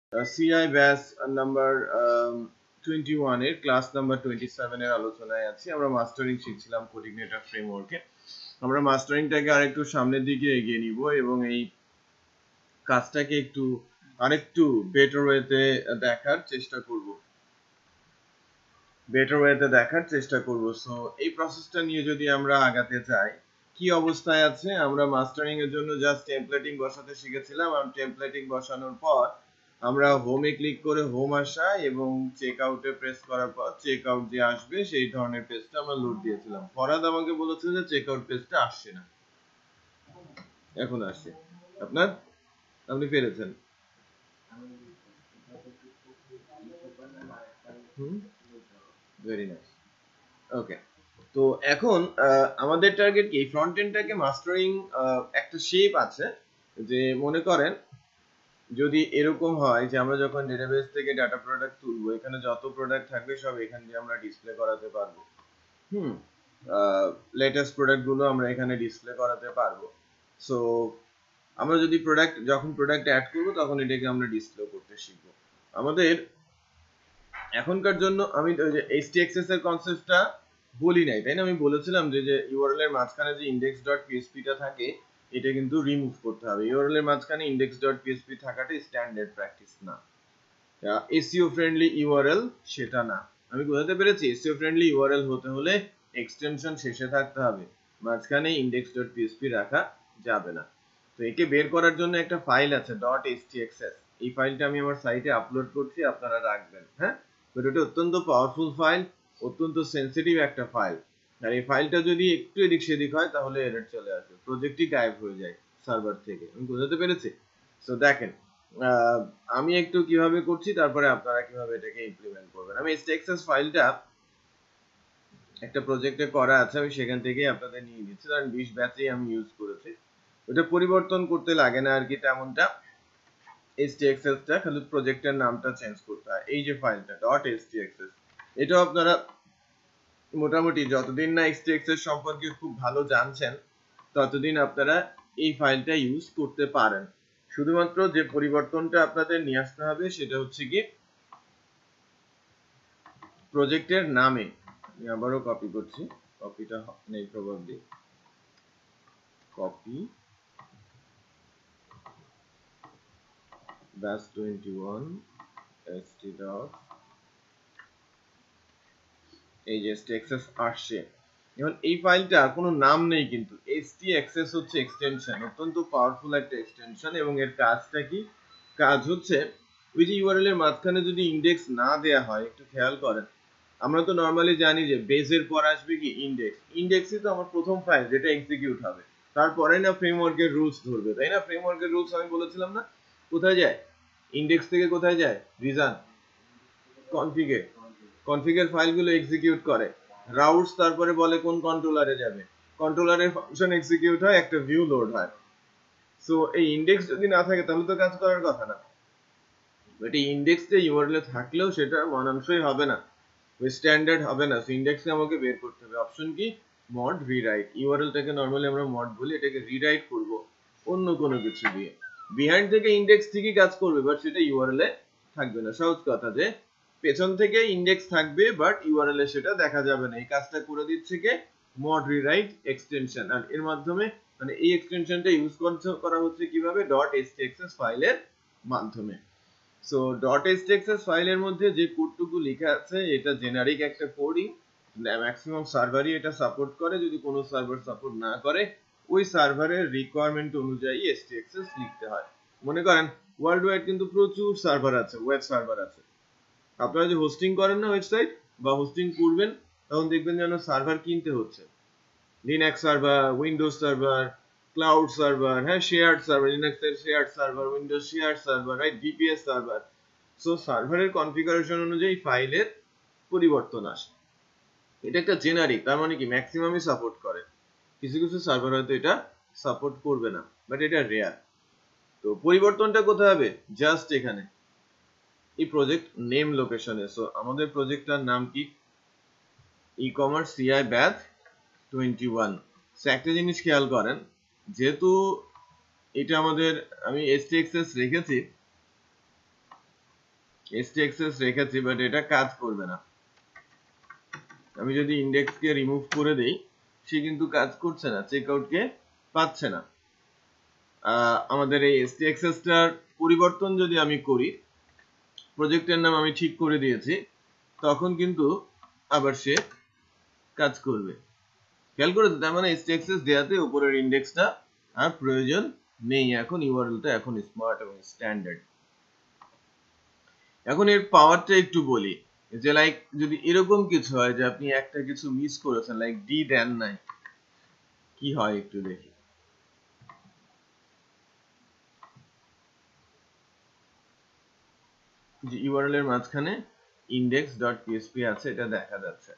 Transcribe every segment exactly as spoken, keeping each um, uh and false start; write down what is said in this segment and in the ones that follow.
CI batch number twenty one এর class number twenty seven এর আলোচনায় আছি। আমরা মাস্টারিং শিখছিলাম কোঅর্ডিনেটর ফ্রেমওয়ার্কে। আমরা মাস্টারিংটাকে আরেকটু সামনের দিকে এগিয়ে নিব এবং এই কাজটাকে একটু আরেকটু বেটার ওয়েতে দেখার চেষ্টা করব বেটার ওয়েতে দেখার চেষ্টা করব সো এই প্রসেসটা নিয়ে যদি আমরা আগাতে চাই, কি অবস্থায় আছে? আমরা মাস্টারিং এর জন্য জাস্ট টেমপ্লেটিং বসাতে শিখেছিলাম। আর টেমপ্লেটিং বসানোর পর আমরা হোমে ক্লিক করে হোম আসা এবং চেক আউটে প্রেস করার পর চেক আউট যে আসবে সেই ধরনের পেজটা আমরা লোড দিয়েছিলাম। ফরাদ আমাকে বলেছে যে চেক আউট পেজটা আসছে না, এখন আসছে। আপনার আপনি পেরেছেন? হুম, ভেরি নাইস। ওকে, তো এখন আমাদের টার্গেট কি? ফ্রন্ট এন্ডটাকে মাস্টারিং একটা শেপ আছে যে, মনে করেন যদি এরকম হয় যে আমরা যখন ডেটাবেস থেকে ডাটা প্রোডাক্ট তুলবো, এখানে যত প্রোডাক্ট থাকবে সব এখান দিয়ে আমরা ডিসপ্লে করাতে পারবো। হুম, লেটেস্ট প্রোডাক্ট গুলো আমরা এখানে ডিসপ্লে করাতে পারবো। সো আমরা যদি প্রোডাক্ট যখন প্রোডাক্ট অ্যাড করবো তখন এটাকে আমরা ডিসপ্লে করতে শিখবো। আমাদের এখনকার জন্য আমি এইচটিএক্সএস এর কনসেপ্টটা বলি নাই, তাই না? আমি বলেছিলাম যে যে ইউআরএল এর মাঝখানে যে index dot php টা থাকে এটা কিন্তু রিমুভ করতে হবে। ইউআরএল এর মাঝখানে index dot php থাকাটা স্ট্যান্ডার্ড প্র্যাকটিস না, এসইও ফ্রেন্ডলি ইউআরএল সেটা না। আমি বোঝাতে পেরেছি? এসইও ফ্রেন্ডলি ইউআরএল হতে হলে এক্সটেনশন শেষে থাকতে হবে, মাঝখানে index dot php রাখা যাবে না। তো একে বের করার জন্য একটা ফাইল আছে .htxs, এই ফাইলটা আমি আমার সাইটে আপলোড করছি, আপনারা রাখবেন। হ্যাঁ, বাট এটা অত্যন্ত পাওয়ারফুল ফাইল, অত্যন্ত সেন্সিটিভ একটা ফাইল। আর এই ফাইলটা যদি একটু এদিক সেদিক হয় তাহলে এরর চলে আসবে, প্রজেক্টই গায়েব হয়ে যায় সার্ভার থেকে। আমি বোঝাতে পেরেছি? সো দেখেন, আমি একটু কিভাবে করছি, তারপরে আপনারা কিভাবে এটাকে ইমপ্লিমেন্ট করবেন। আমি এইচটিএক্সএস ফাইলটা একটা প্রজেক্টে করা আছে, আমি সেখান থেকে আপনাদের নিয়ে নিচ্ছি, কারণ বিশ ব্যাচেই আমি ইউজ করেছি। ওটা পরিবর্তন করতে লাগে না আর কি তেমনটা। এইচটিএক্সএস টা খালি প্রজেক্টের নামটা চেঞ্জ করতে হয়। এই যে ফাইলটা .htxs, এটাও আপনারা মোটামুটি যতদিন না এইচটিএক্সএস সম্পর্কে খুব ভালো জানছেন ততদিন আপনারা এই ফাইলটা ইউজ করতে পারেন। শুধুমাত্র যে পরিবর্তনটা আপনাদের নিয়ে আসতে হবে সেটা হচ্ছে কি প্রজেক্টের নামে। আমি আবারও কপি করছি, কপিটা নেই probably, copy batch twenty one st dot, এই যে htxs আসছে। এখন এই ফাইলটা কোনো নাম নেই, কিন্তু htxs হচ্ছে এক্সটেনশন, অত্যন্ত পাওয়ারফুল একটা এক্সটেনশন। এবং এর কাজটা কি? কাজ হচ্ছে ওই যে ইউআরএল এর মাঝখানে যদি ইন্ডেক্স না দেয়া হয়, একটু খেয়াল করেন, আমরা তো নরমালি জানি যে বেজের পর আসবে কি ইন্ডেক্স। ইন্ডেক্সই তো আমার প্রথম ফাইল যেটা এক্সিকিউট হবে, তারপরে না ফ্রেমওয়ার্কের রুলস ধরবে, তাই না? ফ্রেমওয়ার্কের রুলস আমি বলেছিলাম না, কোথায় যায়? ইন্ডেক্স থেকে কোথায় যায়? রিজন, কনফিগে, কনফিগের ফাইলগুলো এক্সিকিউট করে। রাউটস তারপরে বলে কোন কন্ট্রোলারে যাবে, কন্ট্রোলারের ফাংশন এক্সিকিউট হয়, একটা ভিউ লোড হয়। সো এই ইন্ডেক্স যদি না থাকে তাহলে তো কাজ করার কথা না। বাট এই ইন্ডেক্সটা ইউআরএল থাকলেও সেটা মানানসই হবে না, স্ট্যান্ডার্ড হবে না। সো ইন্ডেক্সকে আমাকে বের করতে হবে। অপশন কি? Mod rewrite. ইউআরএলটাকে নরমালি আমরা মড বলি, এটাকে রিরাইট করব অন্য কোনো কিছু দিয়ে। বিহাইন্ড থেকে ইন্ডেক্স ঠিকই কাজ করবে, বাট সেটা ইউআরএল এ থাকবে না। সহজ কথা যে পেছন থেকে ইন্ডেক্স থাকবে বাট ইউআরএল এ সেটা দেখা যাবে না। এই কাজটা করে দিচ্ছে কে? Mod rewrite extension. আর এর মাধ্যমে মানে এই এক্সটেনশনটা ইউজ করা হচ্ছে কিভাবে? .htxs ফাইলের মাধ্যমে। সো .htxs ফাইলের মধ্যে যে কোডটুকু লেখা আছে এটা জেনারিক একটা কোডিং, ম্যাক্সিমাম সার্ভারই এটা সাপোর্ট করে। যদি কোনো সার্ভার সাপোর্ট না করে, ওই সার্ভারের রিকোয়ারমেন্ট অনুযায়ী এইচটিএক্সএস লিখতে হয়। মনে করেন ওয়ার্ল্ড ওয়াইড কিন্তু প্রচুর সার্ভার আছে, ওয়েব সার্ভার আছে। আপনারা যে হোস্টিং করেন না ওয়েবসাইট, বা হোস্টিং করবেন, তখন দেখবেন যেন সার্ভার কিনতে হচ্ছে। Linux server, Windows server, cloud server, হ্যাঁ শেয়ার্ড সার্ভার, লিনাক্স এর shared server, Windows shared server, right, VPS server. So সার্ভারের কনফিগারেশন অনুযায়ী ফাইলের পরিবর্তন আসে। এটা একটা জেনারিক, তার মানে কি ম্যাক্সিমামই সাপোর্ট করে। কিছু কিছু সার্ভার হয়তো এটা সাপোর্ট করবে না, বাট এটা রেয়ার। তো পরিবর্তনটা কোথায় হবে? জাস্ট এখানে এই প্রজেক্ট নেম লোকেশনে। সো আমাদের প্রজেক্টটার নাম কি? E commerce CI batch twenty one. So একটা জিনিস খেয়াল করেন, যেহেতু এটা আমাদের, আমি এইচটিএক্সএস রেখেছি, stxs রেখেছি বাট এটা কাজ করবে না। আমি যদি ইন্ডেক্স কে রিমুভ করে দেই সে কিন্তু কাজ করছে না, চেকআউট কে পাচ্ছে না। আমাদের এই stxs টার পরিবর্তন যদি আমি করি, প্রজেক্টের নাম আমি ঠিক করে দিয়েছি, তখন কিন্তু আবার সে কাজ করবে। খেয়াল করে, তার মানে stxs দেয়াতে উপরের ইন্ডেক্সটা আর প্রয়োজন নেই, এখন ইউআরএলটা এখন স্মার্ট এবং স্ট্যান্ডার্ড। এখন এর পাওয়ারটা একটু বলি, যে লাইক যদি এরকম কিছু হয় যে আপনি একটা কিছু মিস করেছেন, লাইক ডি দেন নাই, কি হয় একটু দেখি। যে ইউআরএল এর মাঝখানে index.php আছে, এটা দেখা যাচ্ছে।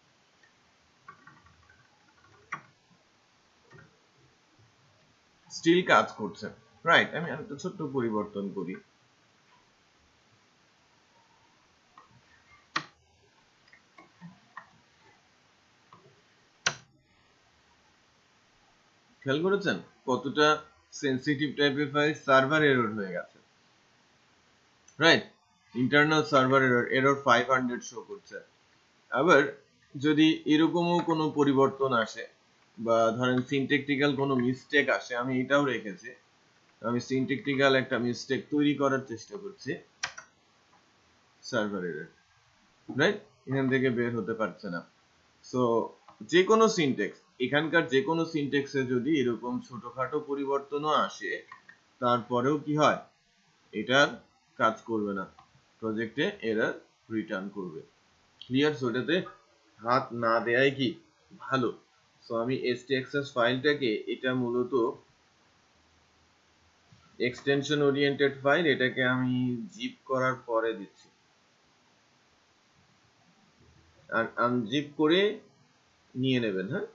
স্টিল কাজ করছে, রাইট। আমি আরেকটা ছোট্ট পরিবর্তন করি। খেয়াল করেছেন কতটা সেনসিটিভ টাইপের ফাইল? সার্ভার এরর হয়ে গেছে, right. Internal server error, error five hundred show করছে। আবার যদি এরকমও কোনো পরিবর্তন আসে বা ধরেন সিনট্যাকটিক্যাল কোনো মিস্টেক আসে, আমি এটাও রেখেছি, আমি সিনট্যাকটিক্যাল একটা মিস্টেক তৈরি করার চেষ্টা করছি, সার্ভার এরর, রাইট, এখান থেকে বের হতে পারছে না। সো যে কোনো সিনট্যাক্স, এখানকার যে কোনো সিনট্যাক্সে যদি এরকম ছোটখাটো পরিবর্তনও আসে, তারপরেও কি হয়, এটার কাজ করবে না, প্রজেক্টে এরর রিটার্ন করবে। ক্লিয়ার? সো এটাতে হাত না দেয়াই কি ভালো। সো আমি stxs ফাইলটাকে, এটা মূলত এক্সটেনশন ওরিয়েন্টেড ফাইল, এটাকে আমি জিপ করার পরে দিচ্ছি, আর আনজিপ করে নিয়ে নেবেন। হ্যাঁ,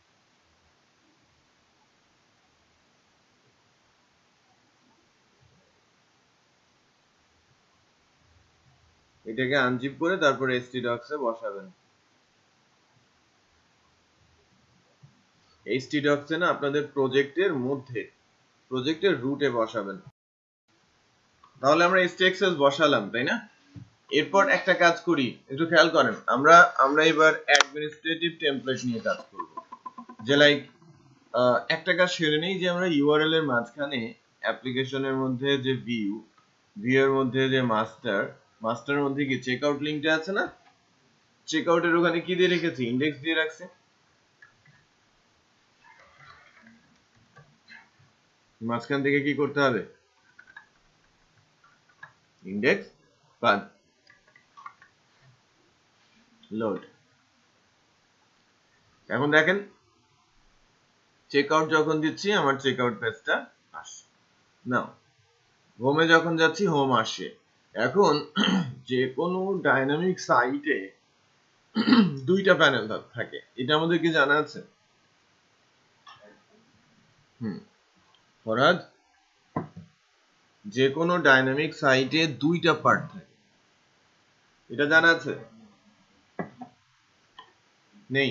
এটাকে আনজিপ করে তারপরে htdocs এ বসাবেন। htdocs এ না, আপনাদের প্রজেক্টের মধ্যে, প্রজেক্টের রুটে বসাবেন। তাহলে আমরা stxs বসালাম, তাই না? এরপর একটা কাজ করি, একটু খেয়াল করেন, আমরা আমরা এবার অ্যাডমিনিস্ট্রেটিভ টেমপ্লেট নিয়ে কাজ করব। যে লাইক একটা কাজ সেরে নেই, যে আমরা ইউআরএল এর মাঝখানে অ্যাপ্লিকেশনের মধ্যে যে ভিউ, ভিউ এর মধ্যে যে মাস্টার, মাস্টারের মধ্যে কি চেকআউট লিংকটা আছে না, চেকআউটের ওখানে কি দিয়ে রেখেছি, ইন্ডেক্স দিয়ে রাখছি। মাঝখান থেকে কি করতে হবে, ইন্ডেক্স পাথ লোড। এখন দেখেন চেকআউট যখন দিচ্ছি আমার চেকআউট পেজটা আসে, নাও হোমে যখন যাচ্ছি হোম আসে। এখন যে কোনো ডাইনামিক সাইটে দুইটা প্যানেল থাকে, এটা আমাদের কি জানা আছে? হুম, ফরহাদ, যে কোনো ডাইনামিক সাইটে দুইটা পার্ট থাকে, এটা জানা আছে? নেই?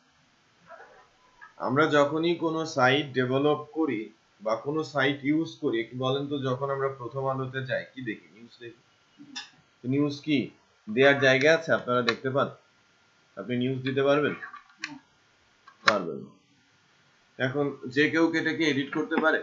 আমরা যখনই কোনো সাইট ডেভেলপ করি বা কোনো সাইট ইউজ করি, একটু বলেন তো, যখন আমরা প্রথম আলোতে যাই কি দেখি, নিউজ দেখি। নিউজ কি দেওয়ার জায়গা আছে? আপনারা দেখতে পান? আপনি নিউজ দিতে পারবেন? পারবেন। এখন যে কেউ এটাকে এডিট করতে পারে,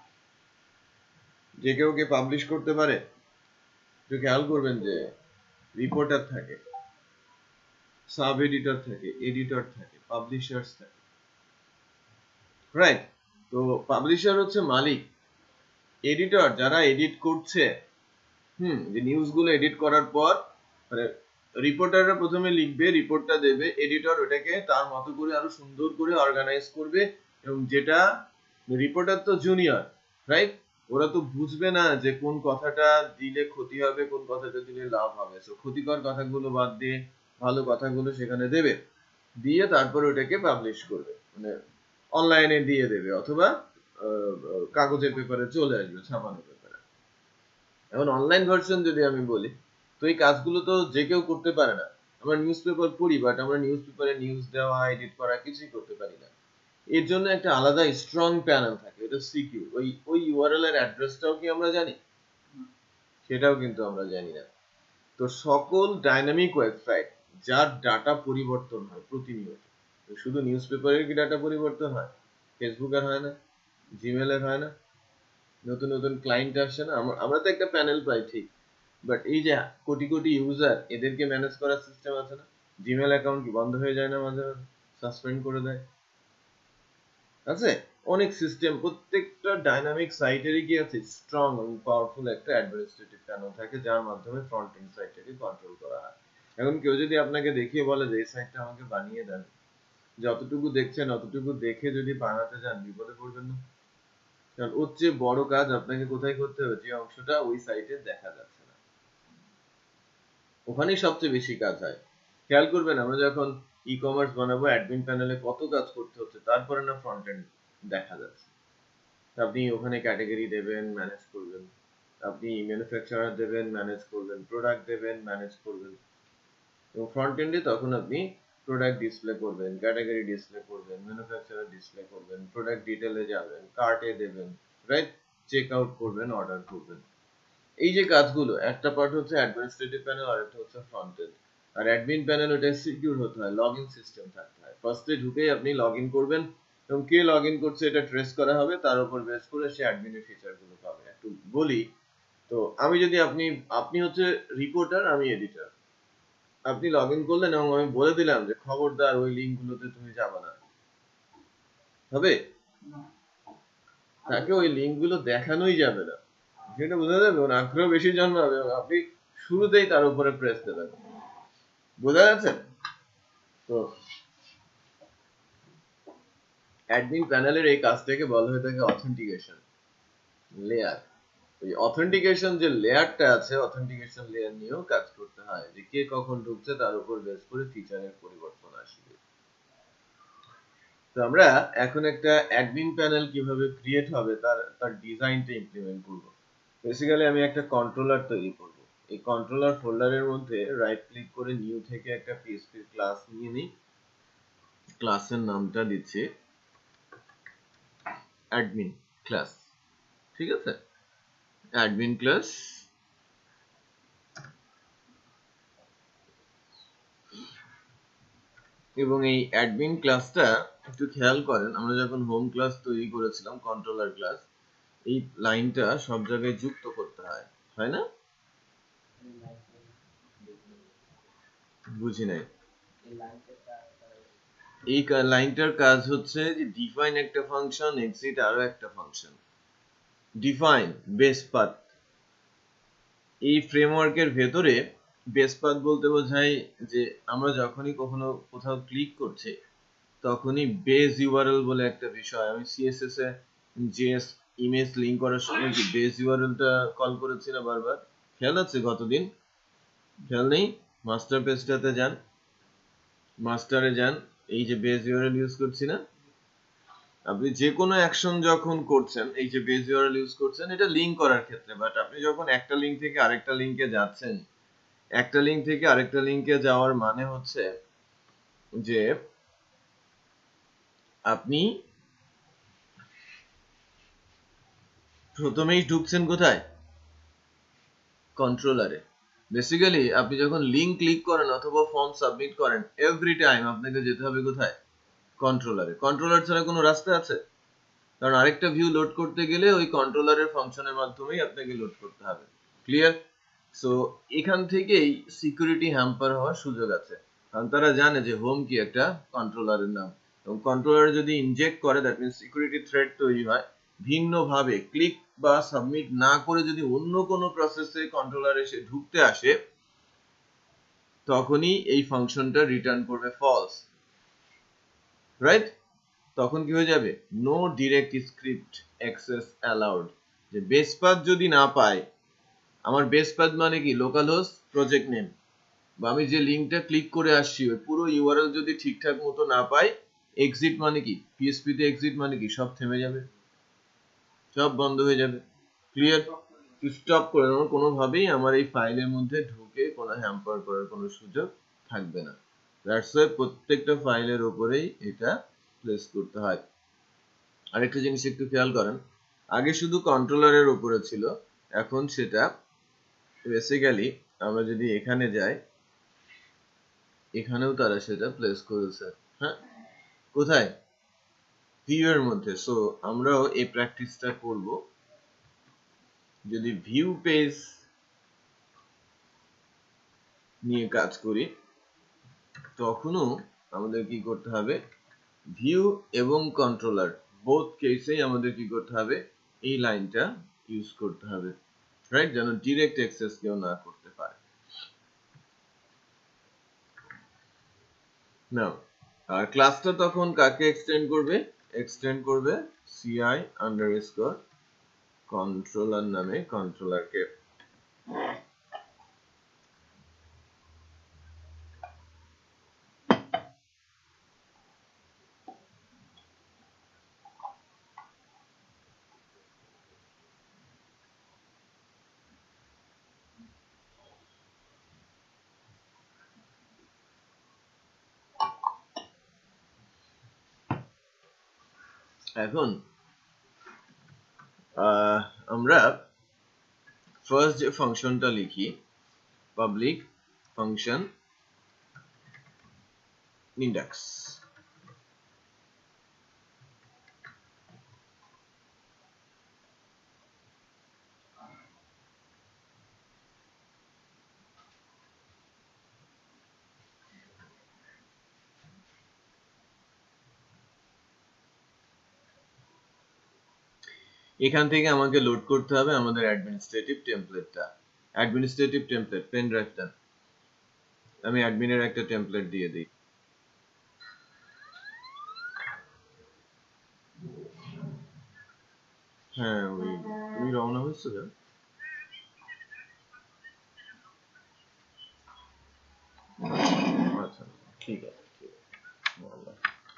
যে কেউ কে পাবলিশ করতে পারে। একটু খেয়াল করবেন যে রিপোর্টার থাকে, সাব এডিটর থাকে, এডিটর থাকে, পাবলিশার্স থাকে, রাইট? তো পাবলিশার হচ্ছে মালিক, এডিটর যারা এডিট করছে, হুম, যে নিউজগুলো এডিট করার পর মানে রিপোর্টাররা প্রথমে লিখবে, রিপোর্টটা দেবে, এডিটর ওটাকে তার মতো করে আরো সুন্দর করে অর্গানাইজ করবে, এবং যেটা রিপোর্টার তো জুনিয়র, রাইট, ওরা তো বুঝবে না যে কোন কথাটা দিলে ক্ষতি হবে, কোন কথাটা দিলে লাভ হবে। সো ক্ষতিকর কথাগুলো বাদ দিয়ে ভালো কথাগুলো সেখানে দেবে, দিয়ে তারপর ওটাকে পাবলিশ করবে, মানে অনলাইনে দিয়ে দেবে, অথবা কাগজের পেপারে চলে আসবে, ছাপানো পেপারে। এখন অনলাইন ভার্সন যদি আমি বলি, তো এই কাজগুলো তো যে কেউ করতে পারে না। আমরা নিউজ পেপার পড়ি, বাট আমরা নিউজ পেপারে নিউজ দেওয়া, এডিট করা কিছুই করতে পারি না। এর জন্য একটা আলাদা স্ট্রং প্যানেল থাকে, এটা সিকিউর। ওই ওই ইউআরএল এর অ্যাড্রেসটাও কি আমরা জানি? সেটাও কিন্তু আমরা জানি না। তো সকল ডাইনামিক ওয়েবসাইট যার ডাটা পরিবর্তন হয় প্রতিনিয়ত, শুধু নিউজ পেপারের কি ডাটা পরিবর্তন হয়? ফেসবুকের হয় না? জিমেলের হয় না? নতুন নতুন ক্লায়েন্ট আসছে না? আমরা তো একটা প্যানেল পাই ঠিক, বাট এই যে কোটি কোটি ইউজার এদেরকে ম্যানেজ করার সিস্টেম আছে না? জিমেল অ্যাকাউন্ট কি বন্ধ হয়ে যায় না মাঝে মাঝে? সাসপেন্ড করে দেয় আছে অনেক সিস্টেম। প্রত্যেকটা ডাইনামিক সাইটেরই কি আছে স্ট্রং এবং পাওয়ারফুল একটা অ্যাডমিনিস্ট্রেটিভ প্যানেল থাকে যার মাধ্যমে ফ্রন্ট এন্ড সাইটটাকে কন্ট্রোল করা হয়। এখন কেউ যদি আপনাকে দেখিয়ে বলে যে এই সাইটটা আমাকে বানিয়ে দেন, যতটুকু দেখছেন অতটুকু দেখে যদি বানাতে যান বিপদে পড়বেন না? কারণ ওর চেয়ে বড় কাজ আপনাকে কোথায় করতে হবে, যে অংশটা ওই সাইটে দেখা যাচ্ছে না, ওখানেই সবচেয়ে বেশি কাজ হয়। খেয়াল করবেন আমরা যখন ই কমার্স বানাবো অ্যাডমিন প্যানেলে কত কাজ করতে হচ্ছে, তারপরে না ফ্রন্ট এন্ড দেখা যাচ্ছে। আপনি ওখানে ক্যাটাগরি দেবেন, ম্যানেজ করবেন, আপনি ম্যানুফ্যাকচারার দেবেন, ম্যানেজ করবেন, প্রোডাক্ট দেবেন, ম্যানেজ করবেন, এবং ফ্রন্ট এন্ডে তখন আপনি প্রোডাক্ট ডিসপ্লে করবেন, ক্যাটাগরি ডিসপ্লে করবেন, ম্যানুফ্যাকচারার ডিসপ্লে করবেন, প্রোডাক্ট ডিটেইলে যাবেন, কার্টে দেবেন, রাইট, চেক আউট করবেন, অর্ডার করবেন। এই যে কাজগুলো, একটা পার্ট হচ্ছে অ্যাডমিনিস্ট্রেটিভ প্যানেল, আর একটা হচ্ছে ফ্রন্ট এন্ড। আর অ্যাডমিন প্যানেল ওটা সিকিউর হতে হয়, লগইন সিস্টেম থাকতে হয়। ফার্স্টে ঢুকেই আপনি লগইন করবেন এবং কে লগইন করছে এটা ট্রেস করা হবে, তার উপর বেস করে সে অ্যাডমিনের ফিচারগুলো পাবে। একটু বলি তো, আমি যদি আপনি আপনি হচ্ছে রিপোর্টার, আমি এডিটর। আপনি লগইন করলেন এবং আমি বলে দিলাম যে খবরদার ওই লিঙ্কগুলোতে তুমি যাবে না, হবে? তাকে ওই লিঙ্কগুলো দেখানোই যাবে না, সেটা বোঝা যাবে, ওর আগ্রহ বেশি জন্মাবে এবং আপনি শুরুতেই তার উপরে প্রেস দেবেন। বোঝা যাচ্ছে? তো অ্যাডমিন প্যানেলের এই কাজটাকে বলা হয়ে থাকে অথেন্টিকেশন লেয়ার। ওই অথেন্টিকেশন যে লেয়ারটা আছে, অথেন্টিকেশন লেয়ার নিয়েও কাজ করতে হয়, যে কে কখন ঢুকছে তার উপর বেস করে ফিচারের পরিবর্তন আসবে। তো আমরা এখন একটা অ্যাডমিন প্যানেল কিভাবে ক্রিয়েট হবে তার তার ডিজাইনটা ইমপ্লিমেন্ট করব। বেসিক্যালি আমি একটা কন্ট্রোলার তৈরি করব। এই কন্ট্রোলার ফোল্ডারের মধ্যে রাইট ক্লিক করে নিউ থেকে একটা পিএইচপি ক্লাস নিয়ে নিই। ক্লাসের নামটা দিচ্ছি অ্যাডমিন ক্লাস, ঠিক আছে? অ্যাডমিন ক্লাস, এবং এই অ্যাডমিন ক্লাসটা একটু খেয়াল করেন, আমরা যখন হোম ক্লাস তৈরি করেছিলাম কন্ট্রোলার ক্লাস, এই লাইনটা সব জায়গায় যুক্ত করতে হয়, হয় না? বুঝি নাই। এই লাইনটার কাজ হচ্ছে যে ডিফাইন একটা ফাংশন, এক্সিট আরো একটা ফাংশন। ডিফাইন বেস পাথ, এই ফ্রেমওয়ার্কের ভেতরে বেস পাথ বলতে বোঝায় যে আমরা যখনই কখনো কোথাও ক্লিক করছি তখনই বেস ইউআরএল বলে একটা বিষয়। আমি সিএসএস এ জেএস ইমেজ লিংক করার সময় কি বেস ইউআরএলটা কল করেছি না বারবার? খেয়াল আছে গতদিন? খেয়াল নেই? মাস্টার পেজটাতে যান, মাস্টারে যান, এই যে বেস ইউআরএল ইউজ করছি না? আপনি যে কোনো অ্যাকশন যখন করছেন এই যে বেস ইউআরএল ইউজ করছেন, এটা লিংক করার ক্ষেত্রে। বাট আপনি যখন একটা লিংক থেকে আরেকটা লিংকে যাচ্ছেন, একটা লিংক থেকে আরেকটা লিংকে যাওয়ার মানে হচ্ছে যে আপনি প্রথমেই ঢুকছেন কোথায়? কন্ট্রোলারে। বেসিক্যালি আপনি যখন লিংক ক্লিক করেন অথবা ফর্ম সাবমিট করেন, এভরি টাইম আপনাকে যেতে হবে কোথায়? কন্ট্রোলারে। কন্ট্রোলার ছাড়া কোনো রাস্তা আছে? কারণ আরেকটা ভিউ লোড করতে গেলে ওই কন্ট্রোলারের ফাংশনের মাধ্যমেই আপনাকে লোড করতে হবে। ক্লিয়ার? সো এখান থেকেই সিকিউরিটি হ্যাম্পার হওয়ার সুযোগ আছে, কারণ তারা জানে যে হোম কি একটা কন্ট্রোলারের নাম, এবং কন্ট্রোলার যদি ইনজেক্ট করে দ্যাট মিন্স সিকিউরিটি থ্রেট তৈরি হয়। ভিন্নভাবে ক্লিক বা সাবমিট না করে যদি অন্য কোনো প্রসেসে কন্ট্রোলার এসে ঢুকতে আসে, তখনই এই ফাংশনটা রিটার্ন করবে ফলস, রাইট? তখন কি হয়ে যাবে? No direct script access allowed. যে বেস পাথ যদি না পায়, আমার বেস পাথ মানে কি? লোকাল হোস্ট, প্রজেক্ট নেম, বা আমি যে লিংকটা ক্লিক করে আসছি ওই পুরো ইউআরএল যদি ঠিকঠাক মতো না পাই, এক্সিট মানে কি? পিএইচপি তে এক্সিট মানে কি? সব থেমে যাবে, সব বন্ধ হয়ে যাবে। ক্লিয়ার? স্টপ করে দেবো, কোনোভাবেই আমার এই ফাইলের মধ্যে ঢুকে কোনো হ্যাম্পার করার কোনো সুযোগ থাকবে না। দ্যাটস ওয়াই প্রত্যেকটা ফাইলের উপরেই এটা প্লেস করতে হয়। আরেকটা জিনিস একটু খেয়াল করেন, আগে শুধু কন্ট্রোলারের উপরে ছিল, এখন সেটা বেসিক্যালি আমরা যদি এখানে যাই, এখানেও তারা সেটা প্লেস করেছে। হ্যাঁ, কোথায়? ভিউ এর মধ্যে। সো আমরাও এই প্র্যাকটিসটা করব। যদি ভিউ পেজ নিয়ে কাজ করি তখনও আমাদের কি করতে হবে, ভিউ এবং কন্ট্রোলার বোথ কেসেই আমাদের কি করতে হবে, এই লাইনটা ইউজ করতে হবে, রাইট, যেন ডিরেক্ট অ্যাক্সেস কেউ না করতে পারে। নাও আর ক্লাসটা তখন কাকে এক্সটেন্ড করবে, এক্সটেন্ড করবে সিআই আন্ডারস্কোর কন্ট্রোলার নামে কন্ট্রোলারকে। এখন আমরা ফার্স্ট যে ফাংশনটা লিখি, পাবলিক ফাংশন ইন্ডেক্স। এখান থেকে আমাকে লোড করতে হবে আমাদের অ্যাডমিনিস্ট্রেটিভ টেমপ্লেটটা। অ্যাডমিনিস্ট্রেটিভ টেমপ্লেট পেন ড্রাইভটা আমি অ্যাডমিনের একটা টেমপ্লেট দিয়ে দিই। হ্যাঁ, ওই তুমি রওনা হয়েছো যা। আচ্ছা ঠিক আছে, ঠিক আছে।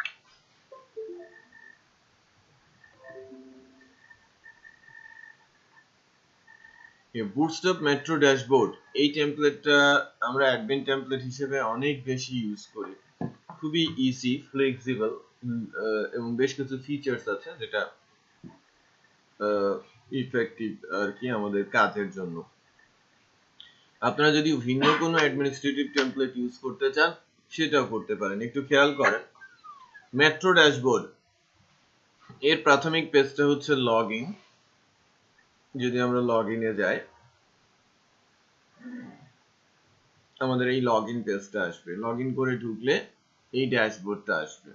বুটস্ট্র্যাপ মেট্রো ড্যাশবোর্ড এই টেমপ্লেটটা আমরা অ্যাডমিন টেমপ্লেট হিসেবে অনেক বেশি ইউজ করি। খুবই ইজি, ফ্লেক্সিবল এবং বেশ কিছু ফিচার্স আছে যেটা ইফেক্টিভ আর কি আমাদের কাজের জন্য। আপনারা যদি ভিন্ন কোনো অ্যাডমিনিস্ট্রেটিভ টেমপ্লেট ইউজ করতে চান সেটাও করতে পারেন। একটু খেয়াল করেন, মেট্রো ড্যাশবোর্ড এর প্রাথমিক পেজটা হচ্ছে লগইন। যদি আমরা লগইনে যাই আমাদের এই লগইন পেজটা আসবে। লগইন করে ঢুকলে এই ড্যাশবোর্ডটা আসবে।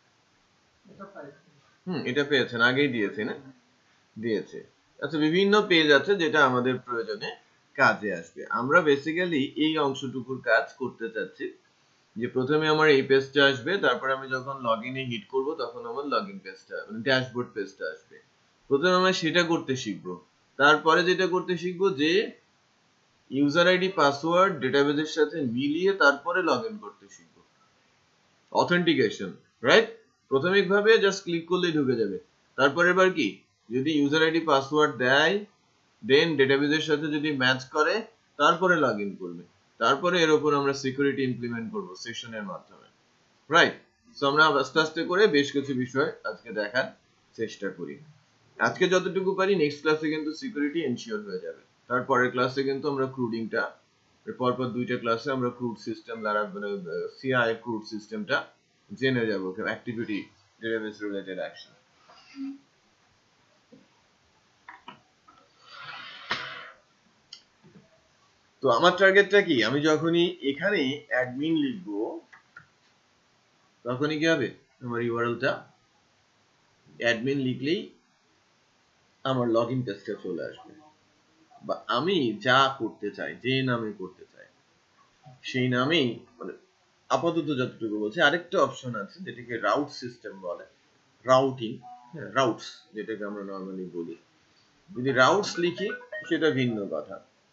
হুম, এটা পেয়েছেন, আগেই দিয়েছে না? দিয়েছে। আচ্ছা, বিভিন্ন পেজ আছে যেটা আমাদের প্রয়োজনে কাজে আসবে। আমরা বেসিক্যালি এই অংশটুকুর কাজ করতে চাচ্ছি যে প্রথমে আমার এই পেজটা আসবে, তারপর আমি যখন লগইনে হিট করব তখন আমার লগইন পেজটা মানে ড্যাশবোর্ড পেজটা আসবে। প্রথমে আমরা সেটা করতে শিখবো। তারপরে যেটা করতে শিখবো যে ইউজার আইডি পাসওয়ার্ড ডেটাবেসের সাথে মিলিয়ে তারপরে লগইন করতে শিখবো। Authentication, right? প্রাথমিকভাবে জাস্ট ক্লিক করলেই ঢুকে যাবে। তারপরে এবার কি, যদি ইউজার আইডি পাসওয়ার্ড দেয় দেন ডেটাবেসের সাথে যদি ম্যাচ করে তারপরে লগইন করবে। তারপরে এর উপর আমরা সিকিউরিটি ইমপ্লিমেন্ট করব সেশনের মাধ্যমে, রাইট? সো আমরা আস্তে আস্তে করে বেশ কিছু বিষয় আজকে দেখার চেষ্টা করি। আজকে যতটুকু পারি, নেক্সট ক্লাসে কিন্তু সিকিউরিটি এনশিওর হয়ে যাবে। তারপরের ক্লাসে কিন্তু আমরা ক্রুডিংটা, পরপর দুইটা ক্লাসে আমরা ক্রুড সিস্টেম দ্বারা সিআই ক্রুড সিস্টেমটা জেনে যাব, অ্যাক্টিভিটি ডেটাবেস রিলেটেড অ্যাকশন। তো আমার টার্গেটটা কি, আমি যখনই এখানে অ্যাডমিন লিখবো তখনই কি হবে, আমার ইউআরএলটা অ্যাডমিন লিখলেই আমার লগইন পেজটা চলে আসবে। বা আমি যা করতে চাই, যে নামে করতে চাই সেই নামেই, মানে আপাতত যতটুকু বলছি। আরেকটা অপশন আছে যেটাকে রাউট সিস্টেম বলে, রাউটিং, রাউটস যেটাকে আমরা নর্মালি বলি। যদি রাউটস লিখি সেটা ভিন্ন কথা।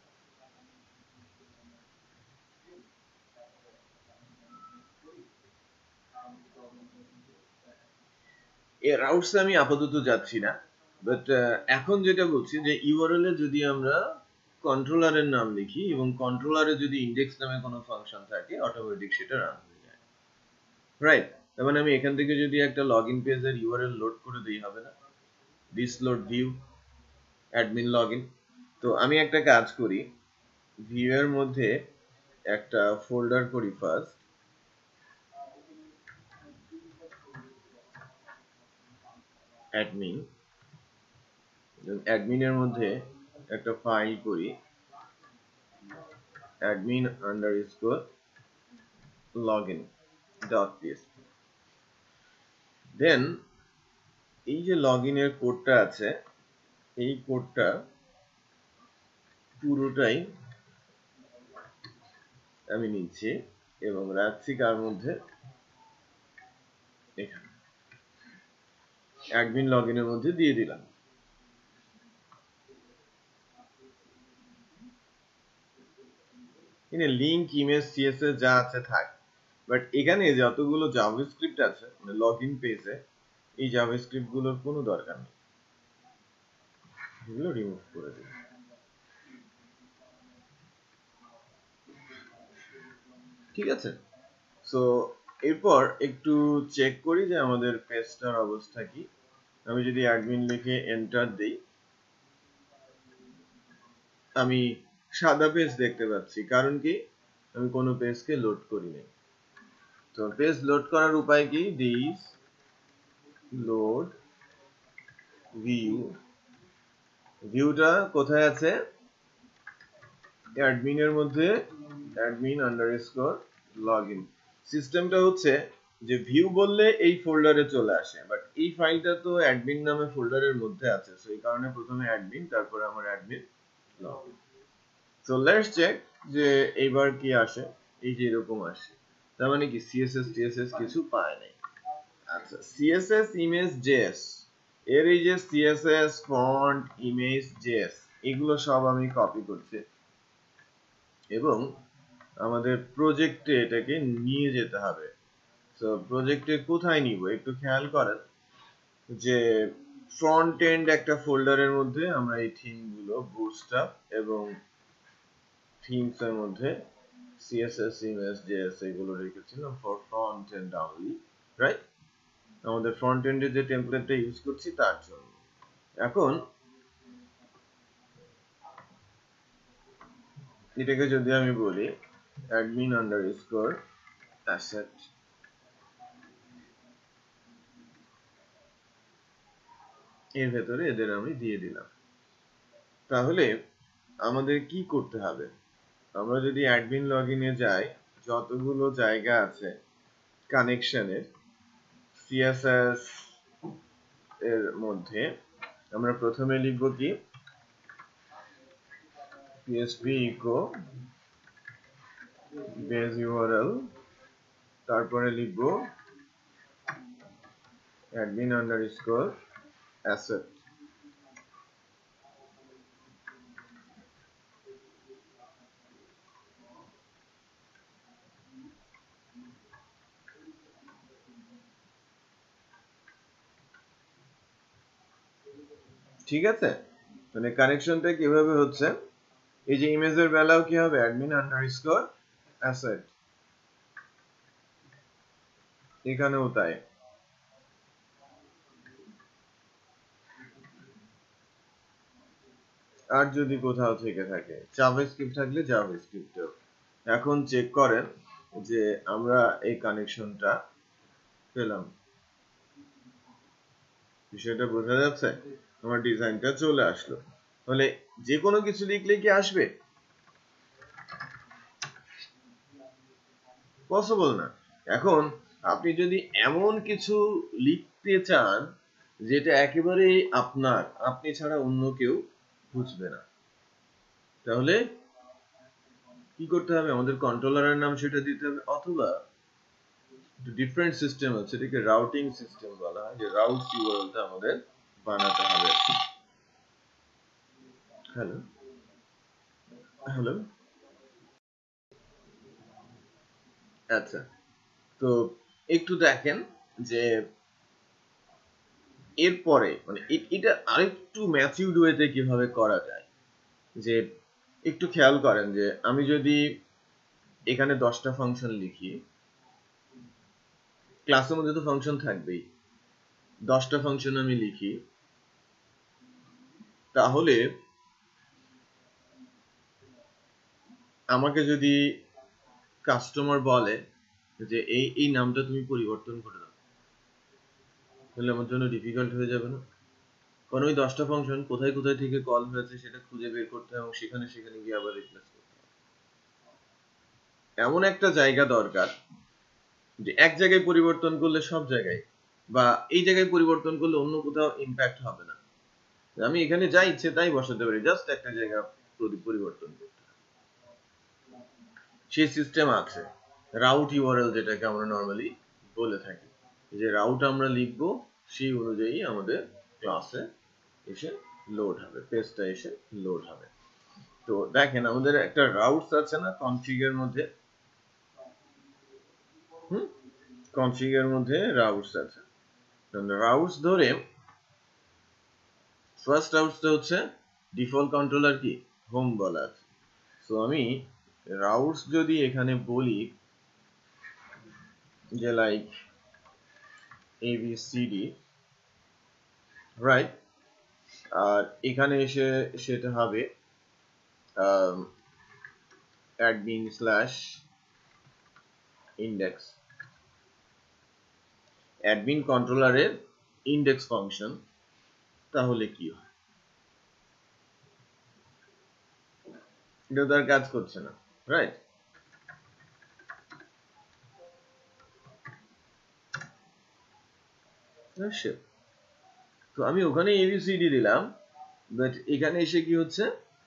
এ রাউটস আমি আপাতত যাচ্ছি না, বাট এখন যেটা বলছি যে ইউআরএল এ যদি আমরা কন্ট্রোলারের নাম লিখি এবং কন্ট্রোলারে যদি ইন্ডেক্স নামে কোনো ফাংশন থাকে অটোমেটিক সেটা রান হয়ে যায়, রাইট? তার মানে আমি এখান থেকে যদি একটা লগইন পেজের ইউআরএল লোড করে দিই হবে না, this load view admin login. তো আমি একটা কাজ করি, ভিউ এর মধ্যে একটা ফোল্ডার করি ফার্স্ট, অ্যাডমিন। অ্যাডমিনের মধ্যে একটা ফাইল করি admin underscore login dot PHP. Then এই যে লগইন এর কোডটা আছে, এই কোডটা পুরোটাই আমি নিচ্ছি এবং রাখছি কার মধ্যে, এখানে অ্যাডমিন লগইনের মধ্যে দিয়ে দিলাম। এখানে লিংক, ইমেজ, সিএসএস যা আছে থাক, বাট এখানে যতগুলো জাভাস্ক্রিপ্ট আছে মানে লগইন পেজে, এই জাভাস্ক্রিপ্ট গুলোর কোনো দরকার নেই, এগুলো রিমুভ করে দিই। ঠিক আছে, সো এরপর একটু চেক করি যে আমাদের পেজটার অবস্থা কি। আমি যদি অ্যাডমিন লিখে এন্টার দিই, আমি সাদা পেজ দেখতে পাচ্ছি, কারণ কি আমি কোনো পেজকে লোড করি নাই। তো পেজ লোড করার উপায় কি, দিস লোড ভিউ, ভিউটা কোথায় আছে, অ্যাডমিন এর মধ্যে অ্যাডমিন আন্ডারস্কোর লগইন। সিস্টেমটা হচ্ছে যে ভিউ বললে এই ফোল্ডারে চলে আসে, বাট এই ফাইলটা তো অ্যাডমিন নামে ফোল্ডারের মধ্যে আছে, সো এই কারণে প্রথমে অ্যাডমিন, তারপরে আমার admin login. So let's check যে এইবার কি আসে। এই যে এরকম আসে, তার মানে কি সিএসএস টিএসএস কিছু পায় নাই। আচ্ছা, সিএসএস ইমেজ জেএস, এর এই যে সিএসএস ফন্ট ইমেজ জেএস, এগুলো সব আমি কপি করছি এবং আমাদের প্রজেক্টে এটাকে নিয়ে যেতে হবে। তো প্রজেক্টে কোথায় নিব একটু খেয়াল করেন যে ফ্রন্ট এন্ড একটা ফোল্ডারের মধ্যে আমরা এই থিম গুলো বুটস্ট্র্যাপ এবং থিমস এর মধ্যে সিএসএস ইমেজ জেএস এগুলো রেখেছিলাম for front end only, right? আমাদের ফ্রন্ট এন্ডে যে টেমপ্লেটটা ইউজ করছি তার জন্য। এখন এটাকে যদি আমি বলি অ্যাডমিন আন্ডারস্কোর অ্যাসেট, এর ভেতরে এদের আমি দিয়ে দিলাম। তাহলে আমাদের কি করতে হবে, আমরা যদি অ্যাডমিন লগইনে যাই, যতগুলো জায়গা আছে কানেকশনের সিএসএস এর মধ্যে আমরা প্রথমে লিখব কি পিএসপি ইকো বেস ইউআরএল, তারপরে লিখব অ্যাডমিন আন্ডারস্কোর অ্যাসেট। ঠিক আছে, মানে কানেকশনটা কিভাবে হচ্ছে, এই যে ইমেজের বেলাও কি হবে অ্যাডমিন আন্ডারস্কোর অ্যাসেট, এখানেও তাই। আর যদি কোথাও থেকে থাকে জাভাস্ক্রিপ্ট থাকলে জাভাস্ক্রিপ্টও। এখন চেক করেন যে আমরা এই কানেকশনটা পেলাম, বিষয়টা বোঝা যাচ্ছে, আমার ডিজাইনটা চলে আসলো। তাহলে যে কোনো কিছু লিখলে কি আসবে? পসিবল না। এখন আপনি যদি এমন কিছু লিখতে চান যেটা একেবারে আপনার, আপনি ছাড়া অন্য কেউ বুঝবে না, তাহলে কি করতে হবে, আমাদের কন্ট্রোলারের নাম সেটা দিতে হবে, অথবা ডিফারেন্ট সিস্টেম আছে, এটাকে রাউটিং সিস্টেম বলা হয়, যে রাউট ইউআরএলটা আমাদের বানাতে হবে। হ্যালো হ্যালো আচ্ছা, তো একটু দেখেন যে এরপরে মানে এটা আরেকটু ম্যাচিউরড ওয়েতে কিভাবে করা যায়। যে একটু খেয়াল করেন যে আমি যদি এখানে দশটা ফাংশন লিখি, ক্লাসের মধ্যে তো ফাংশন থাকবেই, দশটা ফাংশন আমি লিখি, তাহলে আমাকে যদি কাস্টমার বলে যে এই এই নামটা তুমি পরিবর্তন করে দাও, তাহলে আমার জন্য ডিফিকাল্ট হয়ে যাবে না? কারণ ওই দশটা ফাংশন কোথায় কোথায় থেকে কল হয়েছে সেটা খুঁজে বের করতে হবে এবং সেখানে সেখানে গিয়ে আবার রিপ্লেস করতে হবে। এমন একটা জায়গা দরকার যে এক জায়গায় পরিবর্তন করলে সব জায়গায়, বা এই জায়গায় পরিবর্তন করলে অন্য কোথাও ইম্প্যাক্ট হবে না। আমি এখানে যা ইচ্ছে তাই বসাতে পারি, জাস্ট একটা জায়গা পরিবর্তন করতে। সেই সিস্টেম আছে রাউট ইউআরএল, যেটাকে আমরা নরমালি বলে থাকি, যে রাউট আমরা লিখবো সেই অনুযায়ী আমাদের ক্লাসে এসে লোড হবে, পেজটা এসে লোড হবে। তো দেখেন আমাদের একটা রাউটস আছে না কনফিগের মধ্যে, হুম কনফিগের মধ্যে রাউটস আছে। রাউটস ধরে ফার্স্ট রাউটসটা হচ্ছে ডিফল্ট কন্ট্রোলার কি হোম বলা আছে। সো আমি রাউটস যদি এখানে বলি যে লাইক এবিসিডি, রাইট, আর এখানে এসে সেটা হবে অ্যাডমিন স্ল্যাশ ইন্ডেক্স, অ্যাডমিন কন্ট্রোলারের ইন্ডেক্স ফাংশন। তাহলে কি হয়? এটা তার কাজ করছে না, রাইট? তো আমি ওখানে এবিসিডি দিলাম, বাট এখানে এসে কি হচ্ছে,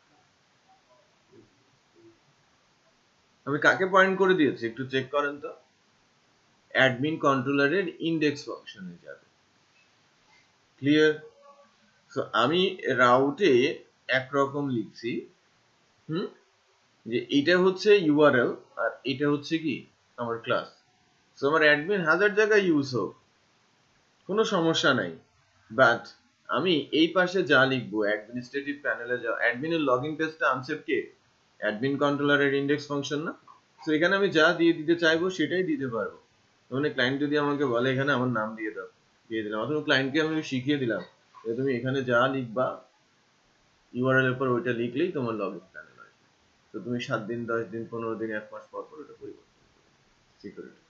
আমি কাকে পয়েন্ট করে দিয়েছি একটু চেক করেন তো, অ্যাডমিন কন্ট্রোলারের ইন্ডেক্স ফাংশনে যাবে। ক্লিয়ার? সো আমি রাউটে একরকম লিখছি, হুম যে এটা হচ্ছে ইউআরএল আর এটা হচ্ছে কি আমার ক্লাস। সো আমার অ্যাডমিন হাজার জায়গায় ইউজ হোক, কোনো সমস্যা নাই, বাট আমি এই পাশে যা লিখবো অ্যাডমিনিস্ট্রেটিভ প্যানেলে যা, অ্যাডমিনের লগইন পেজটা আনসেট কে অ্যাডমিন কন্ট্রোলারের ইন্ডেক্স ফাংশন না? সো এখানে আমি যা দিয়ে দিতে চাইবো সেটাই দিতে পারবো। মানে ক্লায়েন্ট যদি আমাকে বলে এখানে আমার নাম দিয়ে দাও, দিয়ে দিলাম, অথবা ক্লায়েন্টকে আমি শিখিয়ে দিলাম যে তুমি এখানে যা লিখবা ইউআরএল এর পর ওইটা লিখলেই তোমার লগইন প্যানেল আসবে। তো তুমি সাত দিন, দশ দিন, পনেরো দিন, এক মাস পর পর ওটা পরিবর্তন সিকিউরিটি।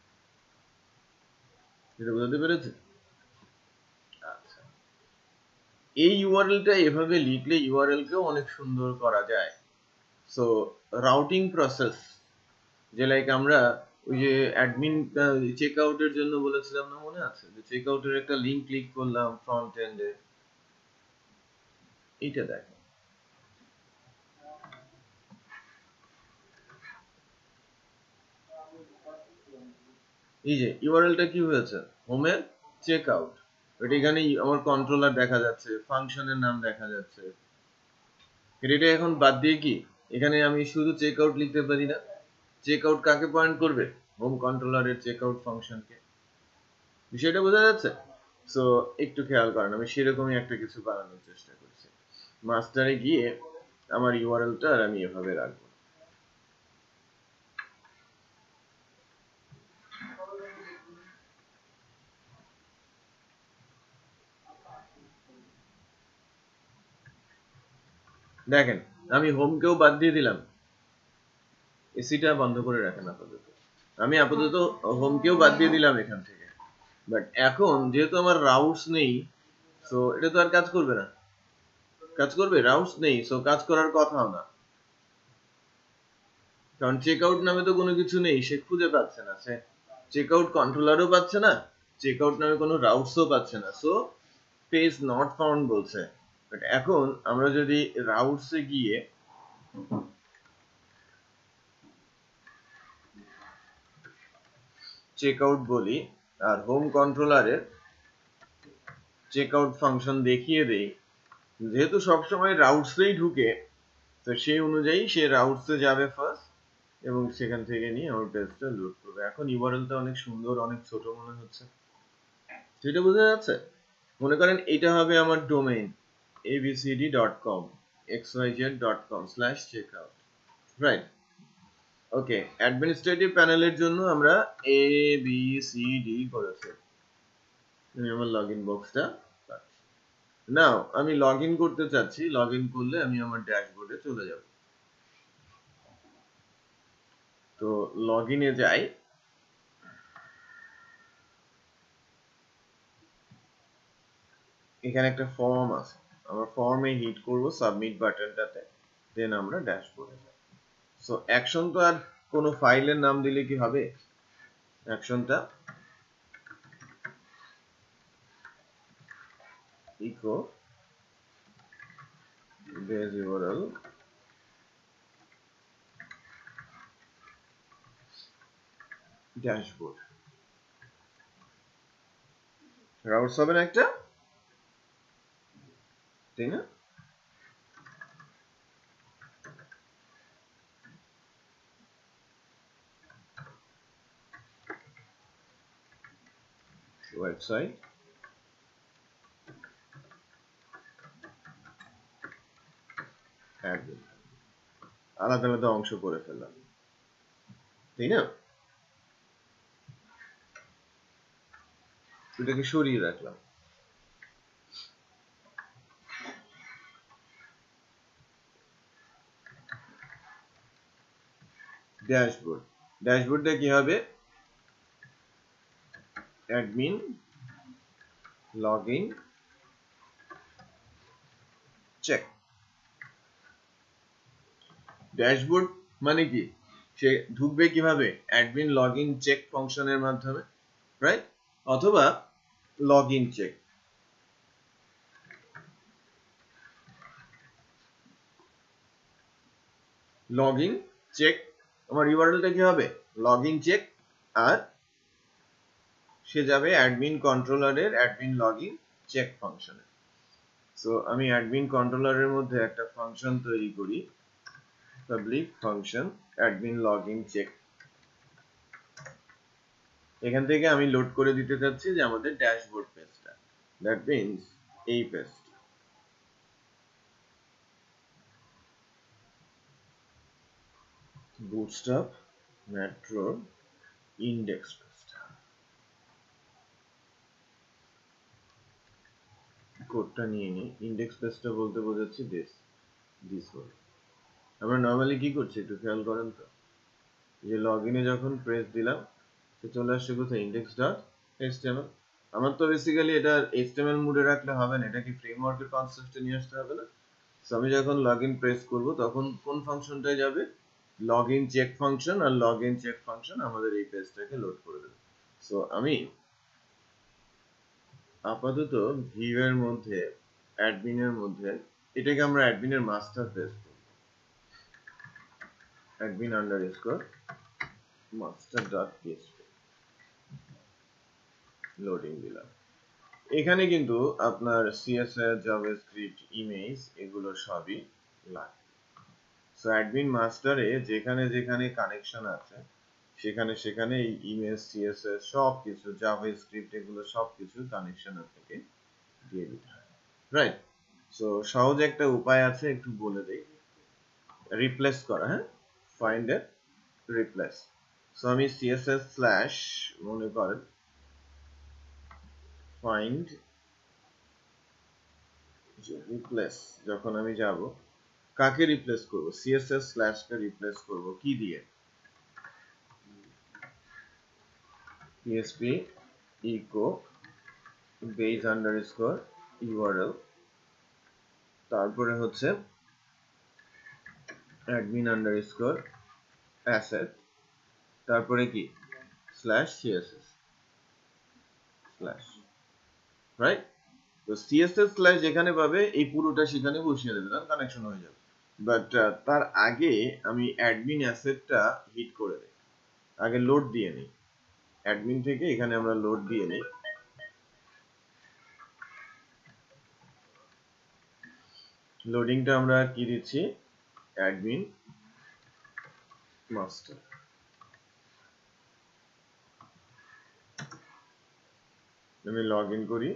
এটা বুঝতে পেরেছে? আচ্ছা, এই ইউআরএলটা এভাবে লিখলে ইউআরএল কেও অনেক সুন্দর করা যায়। সো রাউটিং প্রসেস, যে লাইক আমরা ওই যে অ্যাডমিন চেক আউটের জন্য বলেছিলাম না, মনে আছে? যে চেক আউটের একটা লিংক ক্লিক করলাম ফ্রন্ট এন্ডে, এইটা দেখ, এই যে ইউআরএলটা কি হয়েছে, হোমের চেক আউট, এটা এখানে আমার কন্ট্রোলার দেখা যাচ্ছে, ফাংশনের নাম দেখা যাচ্ছে। এটা এখন বাদ দিয়ে কি এখানে আমি শুধু চেক আউট লিখতে পারি না? চেক আউট কাকে পয়েন্ট করবে? হোম কন্ট্রোলারের চেক আউট ফাংশনকে। বিষয়টা বোঝা যাচ্ছে? সো একটু খেয়াল করেন, আমি সেরকমই একটা কিছু বানানোর চেষ্টা করছি। মাস্টারে গিয়ে আমার ইউআরএলটা আমি এভাবে রাখবো। দেখেন আমি হোমকেও বাদ দিয়ে দিলাম, এসিটা বন্ধ করে রাখেন আপাতত, আমি আপাতত হোমকেও বাদ দিয়ে দিলাম এখান থেকে। বাট এখন যেহেতু আমার রাউটস নেই, সো এটা তো আর কাজ করবে না। কাজ করবে? রাউটস নেই, সো কাজ করার কথাও না, কারণ চেক আউট নামে তো কোনো কিছু নেই, সে খুঁজে পাচ্ছে না, সে চেক আউট কন্ট্রোলারও পাচ্ছে না, চেক আউট নামে কোনো রাউটসও পাচ্ছে না, সো পেজ নট ফাউন্ড বলছে। বাট এখন আমরা যদি রাউটসে গিয়ে চেক আউট বলি আর হোম কন্ট্রোলারের চেক আউট ফাংশন দেখিয়ে দেই, যেহেতু সবসময় রাউটসেই ঢুকে, তো সেই অনুযায়ী সে রাউটসে যাবে ফার্স্ট এবং সেখান থেকে নিয়ে আমার পেজটা লোড করবে। এখন ইউআরএলটা অনেক সুন্দর, অনেক ছোট মনে হচ্ছে, সেটা বোঝা যাচ্ছে? মনে করেন এটা হবে আমার domain ABCD dot com XYZ dot com slash checkout, right? Okay, administrative প্যানেলের জন্য আমরা এ বি সি ডি করেছি। আমি আমার লগইন বক্সটা পাচ্ছি। নাও আমি লগইন করতে চাচ্ছি, লগইন করলে আমি আমার ড্যাশবোর্ডে চলে যাব। তো লগইনে যাই, এখানে একটা ফর্ম আছে, আমরা ফর্মে হিট করব সাবমিট বাটনটাতে, দেন আমরা ড্যাশবোর্ডে যাব। সো অ্যাকশন তো আর কোনো ফাইলের নাম দিলে কি হবে, অ্যাকশনটা echo base URL dashboard, routes হবে না একটা, তাই না? ওয়েবসাইট অ্যাডমিন, আলাদা আলাদা অংশ করে ফেললাম, তাই না? এটাকে সরিয়ে রাখলাম। ড্যাশবোর্ড, ড্যাশবোর্ডটা কি হবে, অ্যাডমিন লগইন চেক। ড্যাশবোর্ড মানে কি, সে ঢুকবে কিভাবে, অ্যাডমিন লগইন চেক ফাংশনের মাধ্যমে, রাইট, অথবা লগইন চেক। লগইন চেক, আমার ইউআরএলটা কি হবে, লগইন চেক, আর সে যাবে অ্যাডমিন কন্ট্রোলারের অ্যাডমিন লগইন চেক ফাংশনে। সো আমি অ্যাডমিন কন্ট্রোলারের মধ্যে একটা ফাংশন তৈরি করি, public function admin login check. এখান থেকে আমি লোড করে দিতে চাচ্ছি যে আমাদের ড্যাশবোর্ড পেজটা, দ্যাট মিন্স এই পেজটা। বুটস্ট্র্যাপ মেট্রো ইন্ডেক্স পেজটা, কোডটা নিয়ে নিই। ইন্ডেক্স পেজটা বলতে বোঝাচ্ছি দিস দিস ওয়ান। আমরা নরমালি কি করছি একটু খেয়াল করেন তো, যে লগইনে যখন প্রেস দিলাম তো চলে আসছে কোথায়, ইন্ডেক্স ডট এইচটিএমএল। আমার তো বেসিক্যালি এটা এইচটিএমএল মোডে রাখলে হবে না, এটা কি ফ্রেমওয়ার্কের কনসেপ্টে নিয়ে আসতে হবে না? সো আমি যখন লগইন প্রেস করব তখন কোন ফাংশনটায় যাবে, লগইন চেক ফাংশন, আর লগইন চেক ফাংশন আমাদের এই পেজটাকে লোড করে দেবে। সো আমি আপাতত ভিউ এর মধ্যে অ্যাডমিনের মধ্যে এটাকে আমরা অ্যাডমিনের মাস্টার পেজ করব, admin underscore master dot PHP, loading দিলাম। এখানে কিন্তু আপনার সিএসএস, জাভাস্ক্রিপ্ট, ইমেজ এগুলো সবই লাগে। সো অ্যাডমিন মাস্টারে যেখানে যেখানে কানেকশন আছে সেখানে সেখানে এই ইমেজ, সিএসএস সবকিছু, জাভাস্ক্রিপ্ট এগুলো সবকিছু কানেকশন আপনাকে দিয়ে দিতে হয়, রাইট? সো সহজ একটা উপায় আছে, একটু বলে দেই, রিপ্লেস করা। হ্যাঁ, ফাইন্ড এ রিপ্লেস। সো আমি সিএসএস স্ল্যাশ মনে করেন ফাইন্ড রিপ্লেস, যখন আমি যাব কাকে রিপ্লেস করব, সিএসএস স্ল্যাশ কে রিপ্লেস করব কি দিয়ে, PHP echo base underscore URL, তারপরে হচ্ছে অ্যাডমিন আন্ডারস্কোর অ্যাসেট, তারপরে কি স্ল্যাশ সিএসএস স্ল্যাশ, রাইট? তো সিএসএস স্ল্যাশ যেখানে পাবে এই পুরোটা সেখানে বসিয়ে দেবে, তার কানেকশন হয়ে যাবে। বাট তার আগে আমি অ্যাডমিন অ্যাসেটটা হিট করে দেই, আগে লোড দিয়ে নিই, অ্যাডমিন থেকে এখানে আমরা লোড দিয়ে নিই। লোডিংটা আমরা কি দিচ্ছি, অ্যাডমিন মাস্টার। আমি লগ ইন করি,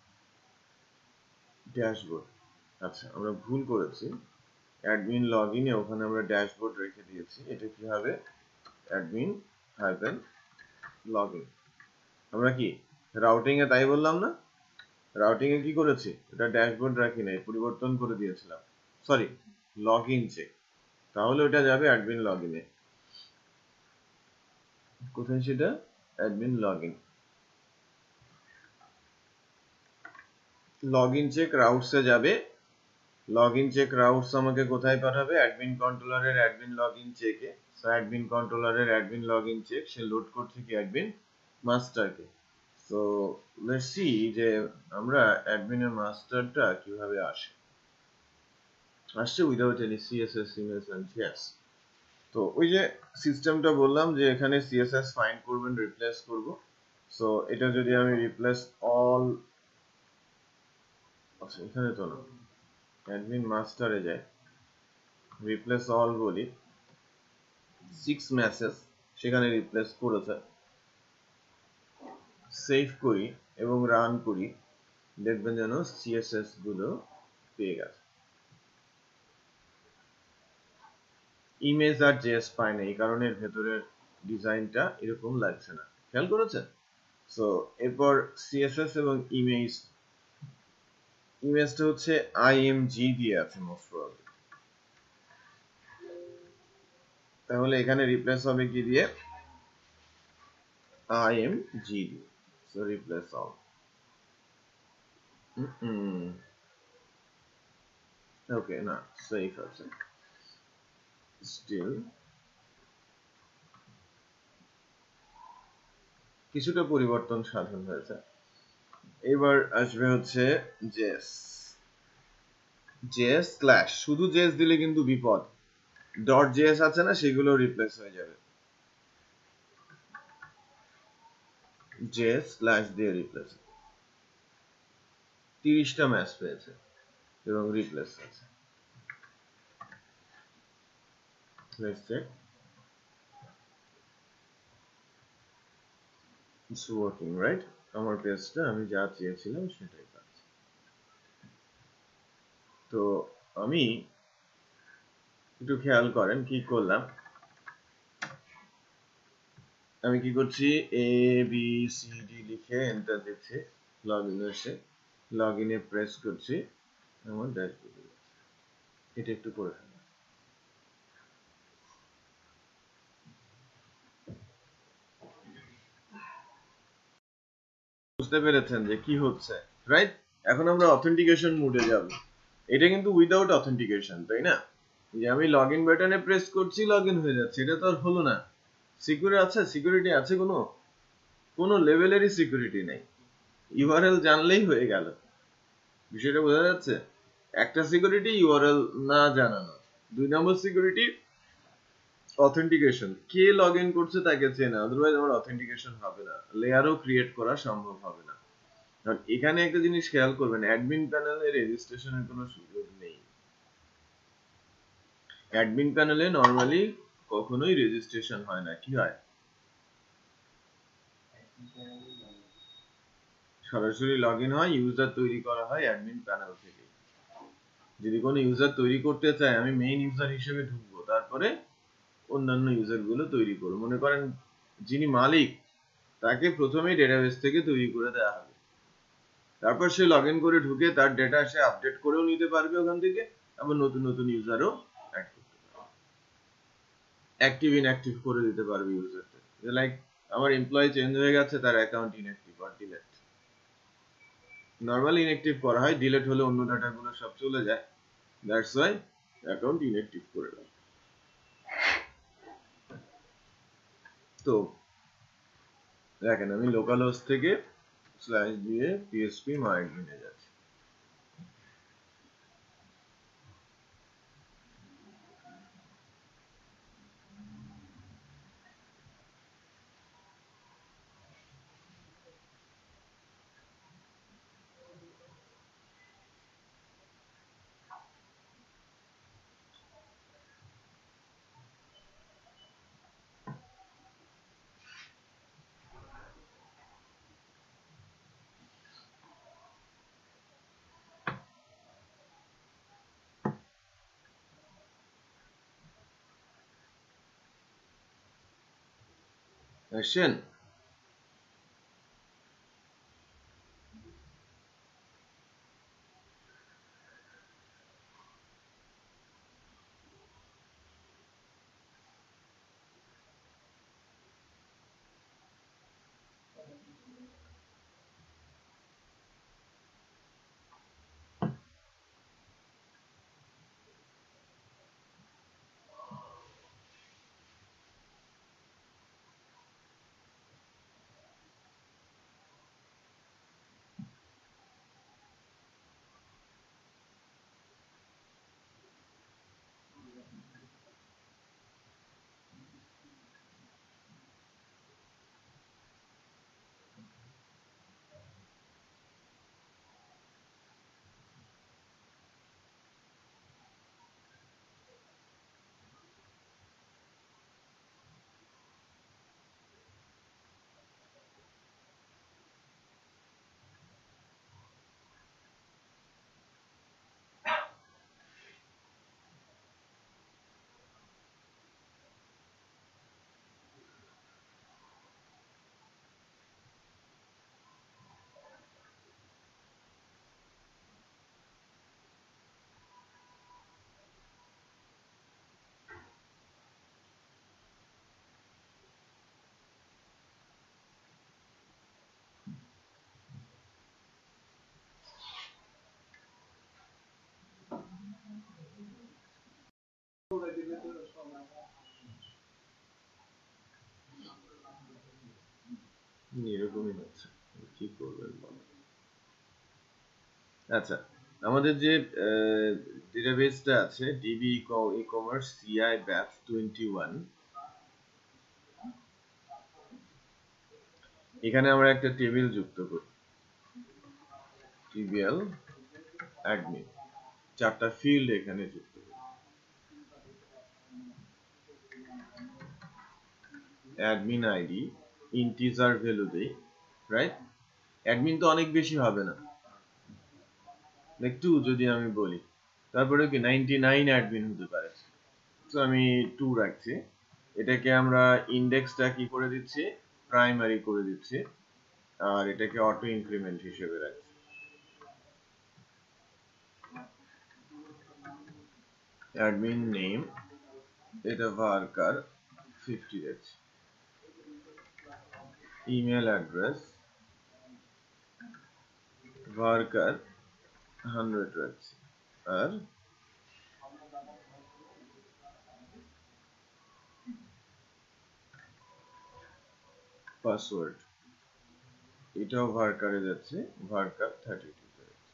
ড্যাশবোর্ড, আচ্ছা আমরা ভুল করেছি, অ্যাডমিন লগ ইনে ওখানে আমরা ড্যাশবোর্ড রেখে দিয়েছি, এটা কি হবে অ্যাডমিন হাইফেন লগ ইন। আমরা কি রাউটিং এ তাই বললাম না, রাউটিং এ কি করেছি, এটা ড্যাশবোর্ড রাখি নাই, পরিবর্তন করে দিয়েছিলাম, সরি লগ ইন চেক, তাহলে ওটা যাবে অ্যাডমিন লগ ইনে। কোথায় সেটা অ্যাডমিন লগইন লগইন চেক রাউটসে যাবে লগইন চেক রাউটস আমাকে কোথায় পাঠাবে অ্যাডমিন কন্ট্রোলারের অ্যাডমিন লগইন চেকে সো অ্যাডমিন কন্ট্রোলারের অ্যাডমিন লগইন চেক সে লোড করছে কি অ্যাডমিন মাস্টারকে সো লেটস সি যে আমরা অ্যাডমিনের মাস্টারটা কিভাবে আসে আসছে without any CSS image and yes তো ওই যে সিস্টেমটা বললাম যে এখানে সিএসএস ফাইন্ড করবেন রিপ্লেস করব সো এটা যদি আমি রিপ্লেস অল আচ্ছা এখানে তো না অ্যাডমিন মাস্টারে যাই রিপ্লেস অল বলি সিক্স মেসেজ সেখানে রিপ্লেস করেছে সেভ করি এবং রান করি দেখবেন যেন সিএসএস গুলো পেয়ে গেছে ইমেজ আর জেএস পায় না এই কারণে ভেতরের ডিজাইনটা এরকম লাগছে না খেয়াল করেছেন সো এরপর সিএসএস এবং ইমেজ ইমেজটা হচ্ছে আইএমজি দিয়ে আছে মোস্ট প্রবাবলি তাহলে এখানে রিপ্লেস হবে কি দিয়ে আইএমজি দিয়ে সো রিপ্লেস অল ওকে না সেফ আছে স্টিল কিছুটা পরিবর্তন সাধন হয়েছে এবার আসবে হচ্ছে জেএস জেএস স্ল্যাশ শুধু জেএস দিলে কিন্তু বিপদ ডট জেএস আছে না সেগুলো রিপ্লেস হয়ে যাবে জেএস স্ল্যাশ দিয়ে রিপ্লেস তিরিশটা ম্যাচ পেয়েছে এবং রিপ্লেস আছে let's check it's working right আমার পেজটা আমি যা চেয়েছিলাম সেটাই পাচ্ছি তো আমি একটু খেয়াল করেন কি করলাম আমি কি করছি এ বি সি ডি লিখে এন্টার দিচ্ছি লগইনে এসে লগইনে প্রেস করছি আমার ড্যাশবোর্ডে এটা একটু করে ফেলি বুঝতে পেরেছেন যে কি হচ্ছে রাইট এখন আমরা অথেন্টিকেশন মোডে যাব এটা কিন্তু উইদাউট অথেন্টিকেশন তাই না যে আমি লগইন বাটনে প্রেস করছি লগইন হয়ে যাচ্ছে এটা তো আর হলো না সিকিউর আছে সিকিউরিটি আছে কোনো কোনো লেভেলেরই সিকিউরিটি নেই ইউআরএল জানলেই হয়ে গেল বিষয়টা বোঝা যাচ্ছে একটা সিকিউরিটি ইউআরএল না জানানো দুই নম্বর সিকিউরিটি অথেন্টিকেশন কে লগইন করছে তাকে চেনা আদারওয়াইজ আমার অথেন্টিকেশন হবে না লেয়ারও ক্রিয়েট করা সম্ভব হবে না কারণ এখানে একটা জিনিস খেয়াল করবেন অ্যাডমিন প্যানেলে রেজিস্ট্রেশনের কোনো সুযোগ নেই অ্যাডমিন প্যানেলে নরমালি কখনোই রেজিস্ট্রেশন হয় না কি হয় সরাসরি লগইন হয় ইউজার তৈরি করা হয় অ্যাডমিন প্যানেল থেকে যদি কোনো ইউজার তৈরি করতে চায় আমি মেইন ইউজার হিসেবে ঢুকবো তারপরে অন্যান্য ইউজার গুলো তৈরি করব মনে করেন যিনি মালিক তাকে প্রথমেই ডেটাবেস থেকে তৈরি করে দেওয়া হবে তারপর সে লগইন করে ঢুকে তার ডেটা সে আপডেট করেও নিতে পারবে ওখান থেকে আবার নতুন নতুন ইউজারও অ্যাড করতে পারবে অ্যাক্টিভ ইনঅ্যাক্টিভ করে দিতে পারবে ইউজারকে লাইক আমার এমপ্লয়ি চেঞ্জ হয়ে গেছে তার অ্যাকাউন্ট ইনঅ্যাক্টিভ আর ডিলিট নরমালি ইনঅ্যাক্টিভ করা হয় ডিলিট হলে অন্য ডাটাগুলো সব চলে যায় দ্যাটস ওয়াই অ্যাকাউন্ট ইনঅ্যাক্টিভ করে দেয় তো দেখেন আমি লোকাল হোস্ট থেকে স্ল্যাশ দিয়ে পিএসপি মাইডমিনে যাচ্ছি আসেন এরকমই হচ্ছে, কি করবেন বলেন। আচ্ছা, আমাদের যে ডেটাবেসটা আছে DB ecommerce CI batch twenty one, এখানে আমরা একটা টেবিল যুক্ত করি, টিবিএল অ্যাডমিন, চারটা ফিল্ড এখানে যুক্ত করি। অ্যাডমিন আইডি ইন্টিজার ভ্যালু দেই, রাইট? অ্যাডমিন তো অনেক বেশি হবে না, লাইক টু যদি আমি বলি, তারপরে কি নাইনটি নাইন অ্যাডমিন হতে পারে, তো আমি টু রাখছি। এটাকে আমরা ইন্ডেক্সটা কি করে দিচ্ছি, প্রাইমারি করে দিচ্ছি, আর এটাকে অটো ইনক্রিমেন্ট হিসেবে রাখছি। অ্যাডমিন নেম এটা varchar ফিফটি রাখছি, ইমেল অ্যাড্রেস varchar হান্ড্রেড রাখছি, আর পাসওয়ার্ড এটাও varchar এ যাচ্ছে, varchar থার্টি টু।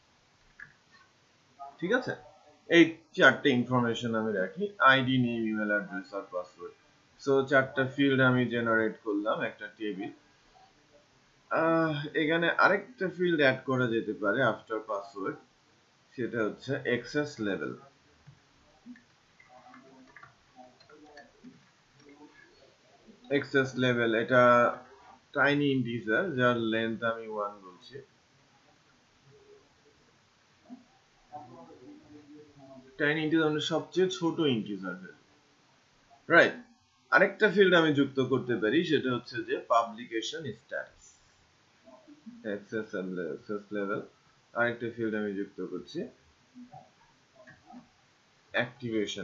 ঠিক আছে, এই চারটে ইনফরমেশন আমি রাখি, আইডি নেম ইমেল অ্যাড্রেস আর পাসওয়ার্ড। সো চারটা ফিল্ড আমি জেনারেট করলাম একটা টেবিল। এখানে আরেকটা ফিল্ড অ্যাড করা যেতে পারে আফটার পাসওয়ার্ড, সেটা হচ্ছে অ্যাক্সেস লেভেল। অ্যাক্সেস লেভেল এটা টাইনি ইন্টিজার যার লেন্থ আমি ওয়ান বলছি। টাইনি ইন্টিজার মানে সবচেয়ে ছোট ইন্টিজার, রাইট? আরেকটা ফিল্ড আমি যুক্ত করতে পারি, সেটা হচ্ছে যে publication status. Access access level, আরেকটা ফিল্ড আমি যুক্ত করছি অ্যাক্টিভেশন।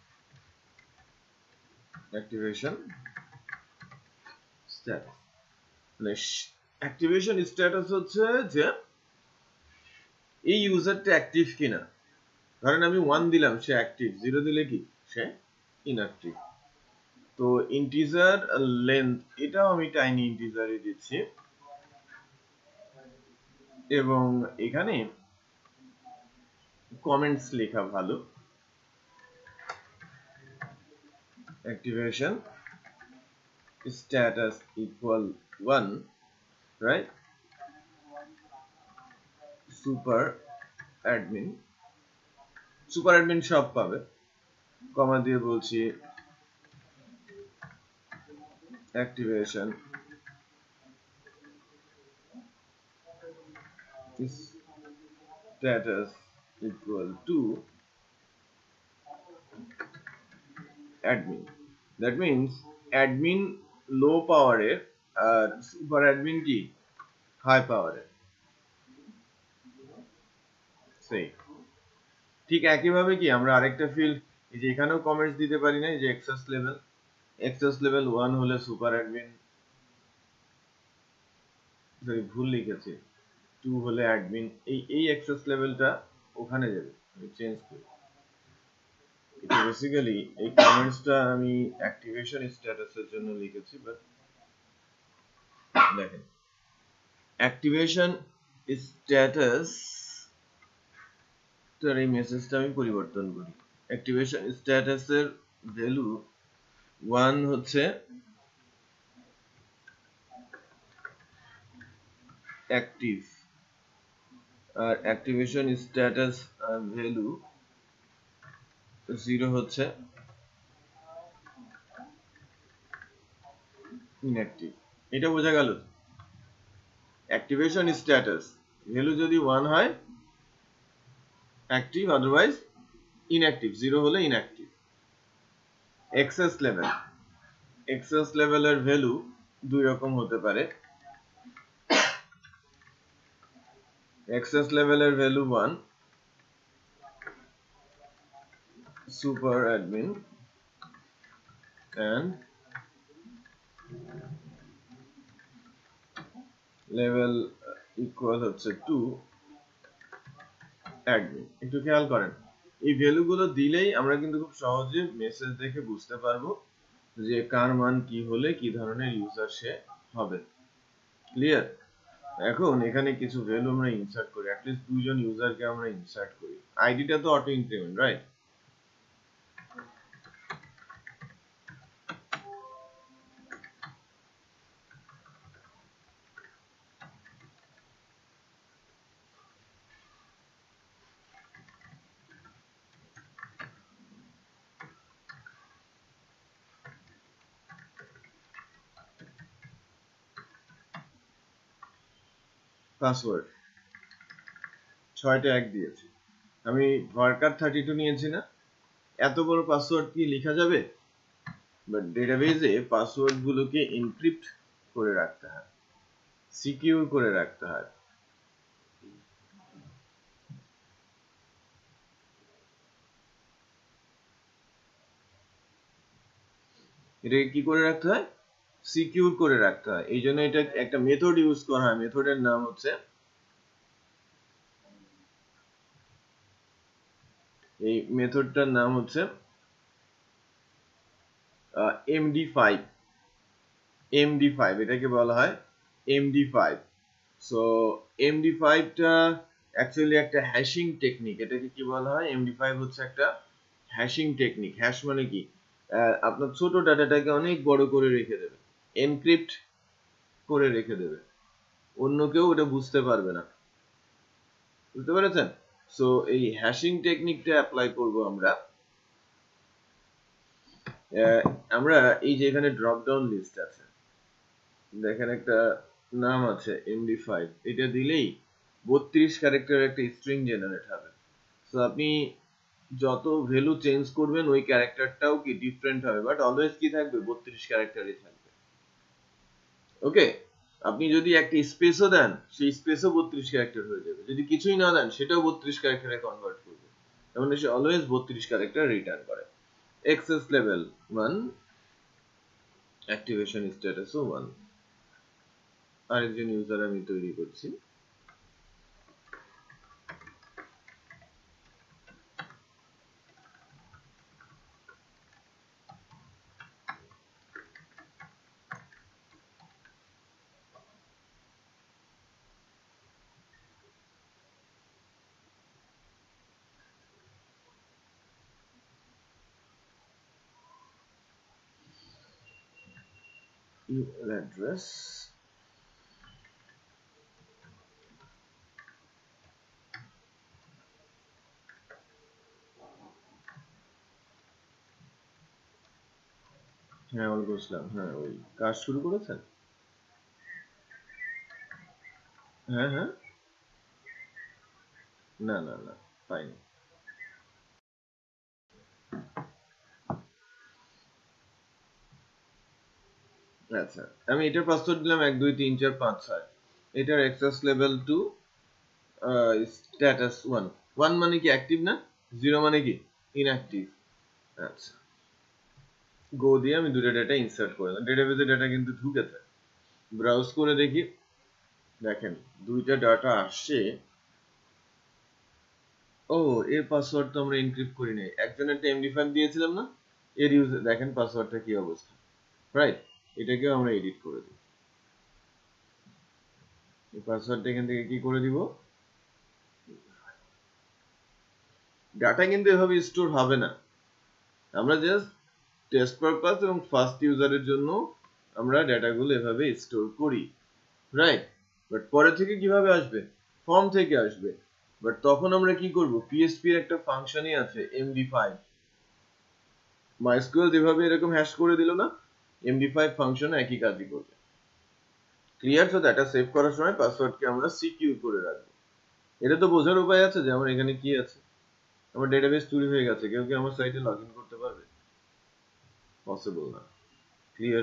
অ্যাক্টিভেশন স্ট্যাটাস, মানে অ্যাক্টিভেশন স্ট্যাটাস হচ্ছে যে এই ইউজারটা অ্যাক্টিভ কিনা। ধরেন আমি ওয়ান দিলাম সে অ্যাক্টিভ, জিরো দিলে কি সে ইনঅ্যাক্টিভ। তো ইন্টিজার লেন্থ এটাও আমি টাইনি ইন্টিজারে দিচ্ছি, এবং এখানে কমেন্টস লেখা ভালো। Activation status equal one, right? Super admin, super admin সব পাবে, কমা দিয়ে বলছি অ্যাক্টিভেশন status equal to admin. That means admin low power এর আর super admin কি high power এর। সেই ঠিক একইভাবে কি আমরা আরেকটা ফিল্ড এই যে এখানেও কমেন্টস দিতে পারি না, এই যে access level, access level one হলে super admin, সরি ভুল লিখেছি, টু হলে অ্যাডমিন, এই এই অ্যাক্সেস লেভেলটা ওখানে যাবে, আমি চেঞ্জ করি। এটা বেসিক্যালি এই কমেন্টসটা আমি অ্যাক্টিভেশন স্ট্যাটাসের জন্য লিখেছি, বাট দেখেন অ্যাক্টিভেশন স্ট্যাটাস তার এই মেসেজটা আমি পরিবর্তন করি। অ্যাক্টিভেশন স্ট্যাটাসের ভ্যালু ওয়ান হচ্ছে অ্যাক্টিভ, আর অ্যাক্টিভেশন স্ট্যাটাস ভ্যালু জিরো হচ্ছে ইনঅ্যাক্টিভ। এটা বোঝা গেল? অ্যাক্টিভেশন স্ট্যাটাস ভ্যালু যদি ওয়ান হয় অ্যাক্টিভ, আদারওয়াইজ ইনঅ্যাক্টিভ, জিরো হলে ইনঅ্যাক্টিভ। অ্যাক্সেস লেভেল, অ্যাক্সেস লেভেলের ভ্যালু দুই রকম হতে পারে। অ্যাক্সেস লেভেলের value one super admin and level equal হচ্ছে টু অ্যাডমিন। একটু খেয়াল করেন এই ভ্যালুগুলো দিলেই আমরা কিন্তু খুব সহজে মেসেজ দেখে বুঝতে পারবো যে কার মান কি হলে কি ধরনের ইউজার সে হবে। ক্লিয়ার? এখন এখানে কিছু ভ্যালু আমরা ইনসার্ট করি, অ্যাটলিস্ট দুইজন ইউজারকে আমরা ইনসার্ট করি। আইডিটা তো অটো ইনক্রিমেন্ট, রাইট? পাসওয়ার্ড ছয়টা এক দিয়েছি, আমি ওয়ার্কার থার্টি টু নিয়েছি না, এত বড় পাসওয়ার্ড কি লেখা যাবে? বাট ডেটাবেজে পাসওয়ার্ড গুলোকে এনক্রিপ্ট করে রাখতে হয়, সিকিউর করে রাখতে হয়। এটাকে কি করে রাখতে হয়? সিকিউর করে রাখতে হয়। এই জন্য এটা একটা মেথড ইউজ করা হয়, মেথডের নাম হচ্ছে, এই মেথডটার নাম হচ্ছে এমডি ফাইভ। এমডি ফাইভ এটাকে বলা হয় এমডি ফাইভ। সো এমডি ফাইভটা অ্যাকচুয়ালি একটা হ্যাশিং টেকনিক। এটাকে কি বলা হয়? এমডি ফাইভ হচ্ছে একটা হ্যাশিং টেকনিক। হ্যাশ মানে কি? আপনার ছোট ডাটাটাকে অনেক বড় করে রেখে দেবে, এনক্রিপ্ট করে রেখে দেবে, অন্য কেউ ওটা বুঝতে পারবে না। বুঝতে পেরেছেন? সো এই হ্যাশিং টেকনিকটা অ্যাপ্লাই করব আমরা। আমরা এই যে এখানে ড্রপ ডাউন লিস্ট আছে, দেখেন একটা নাম আছে এমডি ফাইভ, এটা দিলেই বত্রিশ ক্যারেক্টারের একটা স্ট্রিং জেনারেট হবে। সো আপনি যত ভ্যালু চেঞ্জ করবেন ওই ক্যারেক্টারটাও কি ডিফারেন্ট হবে, বাট অলওয়েজ কি থাকবে? বত্রিশ ক্যারেক্টারই থাকবে। ওকে, আপনি যদি একটা স্পেসও দেন, সেই স্পেসও বত্রিশ ক্যারেক্টার হয়ে যাবে। যদি কিছুই না দেন, সেটাও বত্রিশ ক্যারেক্টারে কনভার্ট করবে। এমন সে অলওয়েজ বত্রিশ ক্যারেক্টার রিটার্ন করে। এক্সেস লেভেল ওয়ান, অ্যাক্টিভেশন স্ট্যাটাসও ওয়ান। আরেকজন ইউজার আমি তৈরি করছি। ইমেল অ্যাড্রেস, হ্যাঁ অল বুঝলাম। হ্যাঁ ওই কাজ শুরু করেছেন? হ্যাঁ হ্যাঁ, না না না পাইনি। আচ্ছা, আমি এটার পাসওয়ার্ড দিলাম এক দুই তিন চার পাঁচ ছয়। এটার access level two, status one. One মানে কি অ্যাক্টিভ না, জিরো মানে কি ইনঅ্যাক্টিভ। আচ্ছা, গো দিয়ে আমি দুটো ডেটা ইনসার্ট করে দিলাম। ডেটাবেজে ডেটা কিন্তু ঢুকেছে, ব্রাউজ করে দেখি, দেখেন দুইটা ডাটা আসছে। ও, এর পাসওয়ার্ড তো আমরা এনক্রিপ্ট করি নাই, একজনেরটা এমডি ফাইভ দিয়েছিলাম না, এর ইউজার দেখেন পাসওয়ার্ডটা কি অবস্থা, রাইট? এটাকেও আমরা এডিট করে দিই। এই পাসওয়ার্ডটা এখান থেকে কি করে দিব? ডাটা কিন্তু এভাবে স্টোর হবে না, আমরা জাস্ট টেস্ট পারপাস এবং ফার্স্ট ইউজারের জন্য আমরা ডাটাগুলো এভাবে স্টোর করি, রাইট? বাট পরে থেকে কিভাবে আসবে? ফর্ম থেকে আসবে। বাট তখন আমরা কি করব? পিএইচপি এর একটা ফাংশনই আছে এমডি ফাইভ। মাইস্কুয়েল যেভাবে এরকম হ্যাশ করে দিল না, এমডি ফাইভ ফাংশন একই কাজই করবে। ক্লিয়ার? তো ডাটা সেভ করার সময় পাসওয়ার্ডকে আমরা সিকিউর করে রাখবো। এটা তো বোঝার উপায় আছে যে আমার এখানে কি আছে। আমার ডেটাবেস চুরি হয়ে গেছে, কেউ কি আমার সাইটে লগ ইন করতে পারবে? পসিবল না। ক্লিয়ার?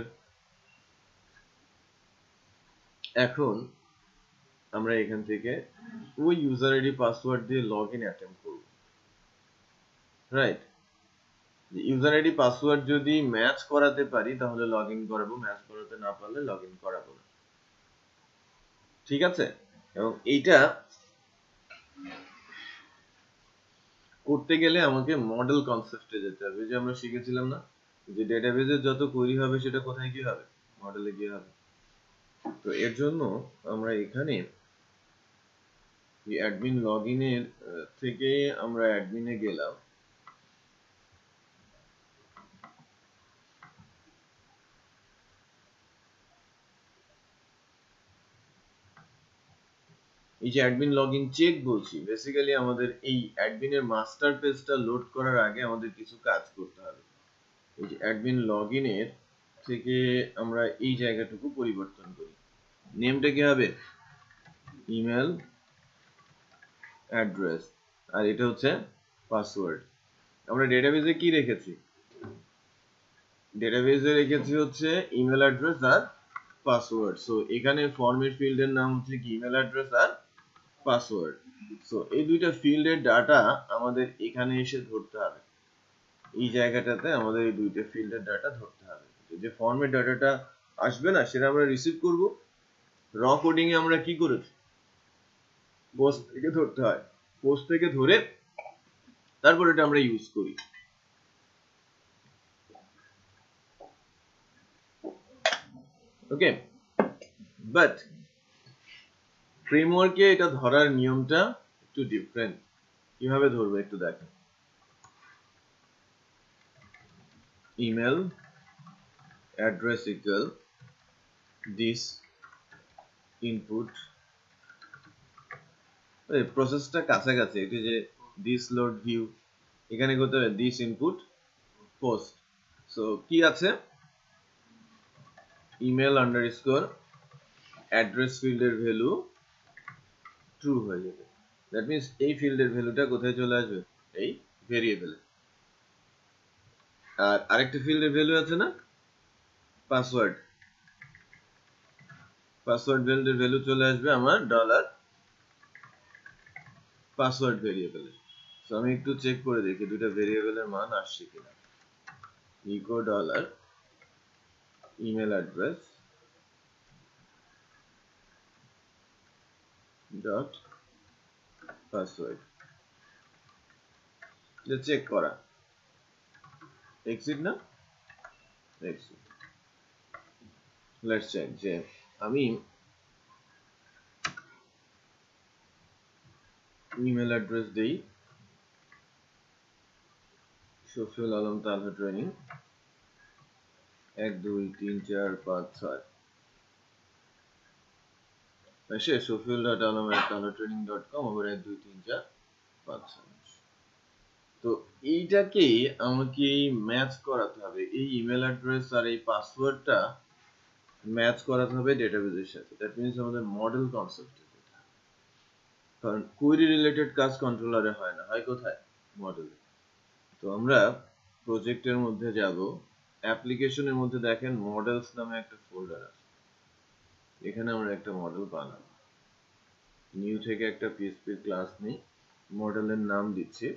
এখন আমরা এখান থেকে ওই ইউজার আইডি পাসওয়ার্ড দিয়ে লগ ইন অ্যাটেম্প করব, রাইট? ইউজার আইডি পাসওয়ার্ড যদি ম্যাচ করাতে পারি তাহলে লগ ইন করাবো, ম্যাচ করাতে না পারলে লগ ইন করাবো না। ঠিক আছে? এবং এইটা করতে গেলে আমাকে মডেল কনসেপ্টে যেতে হবে, যে আমরা শিখেছিলাম না যে ডেটাবেজের যত কোয়েরি হবে সেটা কোথায় গিয়ে হবে, মডেলে গিয়ে হবে। তো এর জন্য আমরা এখানে অ্যাডমিন লগইনের থেকে আমরা অ্যাডমিনে গেলাম, এই যে অ্যাডমিন লগইন চেক বলছি, বেসিক্যালি আমাদের এই অ্যাডমিনের মাস্টার পেজটা লোড করার আগে আমাদের কিছু কাজ করতে হবে। এই যে অ্যাডমিন লগইনের থেকে আমরা এই জায়গাটুকু পরিবর্তন করি, নেমটা কি হবে ইমেল অ্যাড্রেস, আর এটা হচ্ছে পাসওয়ার্ড। আমরা ডেটাবেজে কি রেখেছি, ডেটাবেজে রেখেছি হচ্ছে ইমেল অ্যাড্রেস আর পাসওয়ার্ড। সো এখানে ফরম্যাট ফিল্ডের নাম হচ্ছে কি ইমেল অ্যাড্রেস আর পাসওয়ার্ড। সো এই দুইটা ফিল্ডের ডাটা আমাদের এখানে এসে ধরতে হবে, এই জায়গাটাতে আমাদের এই দুইটা ফিল্ডের ডাটা ধরতে হবে। যে ফরম্যাট ডাটাটা আসবে না সেটা আমরা রিসিভ করব। র কোডিং এ আমরা কি করেছি, পোস্ট থেকে ধরতে হয়, পোস্ট থেকে ধরে তারপর এটা আমরা ইউজ করি। ওকে, বাট ফ্রেমওয়ার্কে এটা ধরার নিয়মটা একটু ডিফারেন্ট। কিভাবে ধরবো একটু দেখেন, email address equal this input, এই প্রসেসটা কাছাকাছি, এটি যে দিস লোড ভিউ, এখানে করতে হবে দিস ইনপুট পোস্ট। সো কি আছে, ইমেল আন্ডারস্কোর অ্যাড্রেস ফিল্ডের ভ্যালু ট্রু হয়ে যাবে। দ্যাট মিন্স এই ফিল্ডের ভ্যালুটা কোথায় চলে আসবে, এই ভেরিয়েবলে। আর আরেকটা ফিল্ডের ভ্যালু আছে না পাসওয়ার্ড, পাসওয়ার্ড ফিল্ডের ভ্যালু চলে আসবে আমার ডলার পাসওয়ার্ড ভেরিয়েবলে। সো আমি একটু চেক করে দেখি দুটো ভেরিয়েবলের মান আসছে কিনা। Echo dollar email address dot password, check করা, এক্সিট না এক্সিট। লেটস চেক যে আমি ইমেল অ্যাড্রেস দেই শফিউল আলম তালহা ট্রেনিং এক দুই তিন চার পাঁচ ছয়, এসে Shafiul dot Alam at Talha training dot com, আবার এক দুই তিন চার পাঁচ ছয়। তো এইটাকেই আমাকে ম্যাচ করাতে হবে, এই ইমেল অ্যাড্রেস আর এই পাসওয়ার্ডটা ম্যাচ করাতে হবে ডেটাবেজের সাথে। দ্যাট মিন্স আমাদের মডেল কনসেপ্ট, কারণ কোয়েরি রিলেটেড কাজ কন্ট্রোলারে হয় না, হয় কোথায়, মডেলে। তো আমরা প্রজেক্টের মধ্যে যাব, অ্যাপ্লিকেশনের মধ্যে দেখেন মডেলস নামে একটা ফোল্ডার আছে, এখানে আমরা একটা মডেল বানাবো। নিউ থেকে একটা পিএইচপি ক্লাস নিই, মডেলের নাম দিচ্ছি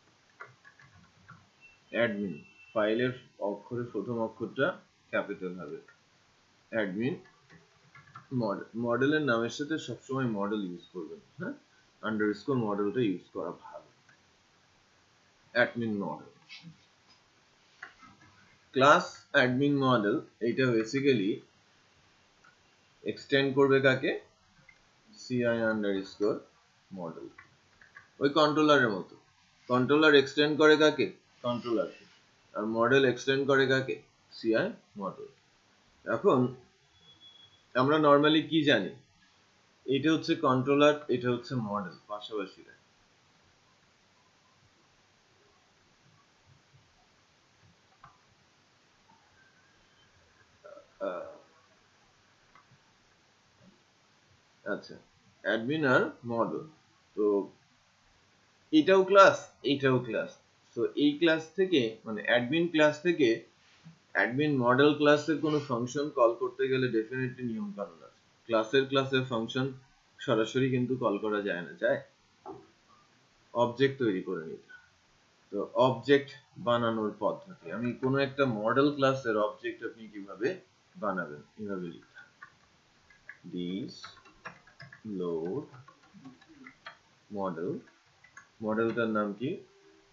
অ্যাডমিন, ফাইলের অক্ষরের প্রথম অক্ষরটা ক্যাপিটাল হবে, অ্যাডমিন মডেল। মডেলের নামের সাথে সবসময় মডেল ইউজ করবেন, হ্যাঁ, আন্ডারস্কোর মডেলটা ইউজ করা ভালো। Admin model class admin model, এইটা বেসিক্যালি এক্সটেন্ড করবে কাকে, সিআই আন্ডারস্কোর মডেল, ওই কন্ট্রোলারের মতো। কন্ট্রোলার এক্সটেন্ড করে কাকে, কন্ট্রোলারকে, আর মডেল এক্সটেন্ড করে কাকে, সিআই মডেল। এখন আমরা নরমালি কি জানি, এটা হচ্ছে কন্ট্রোলার, এটা হচ্ছে মডেল, পাশাপাশি। আচ্ছা, অ্যাডমিন আর মডেল, তো এটাও ক্লাস এইটাও ক্লাস। তো এই ক্লাস থেকে মানে অ্যাডমিন ক্লাস থেকে অ্যাডমিন মডেল ক্লাসের কোনো ফাংশন কল করতে গেলে ডেফিনেটলি নিয়ম কানুন আছে। ক্লাসের ক্লাসের ফাংশন সরাসরি কিন্তু কল করা যায় না, যায় অবজেক্ট তৈরি করে নিতে। তো অবজেক্ট বানানোর পদ্ধতি, আমি কোনো একটা মডেল ক্লাসের অবজেক্ট আপনি কিভাবে বানাবেন, কিভাবে লিখতে হবে, দিস লোড মডেল, মডেলটার নাম কি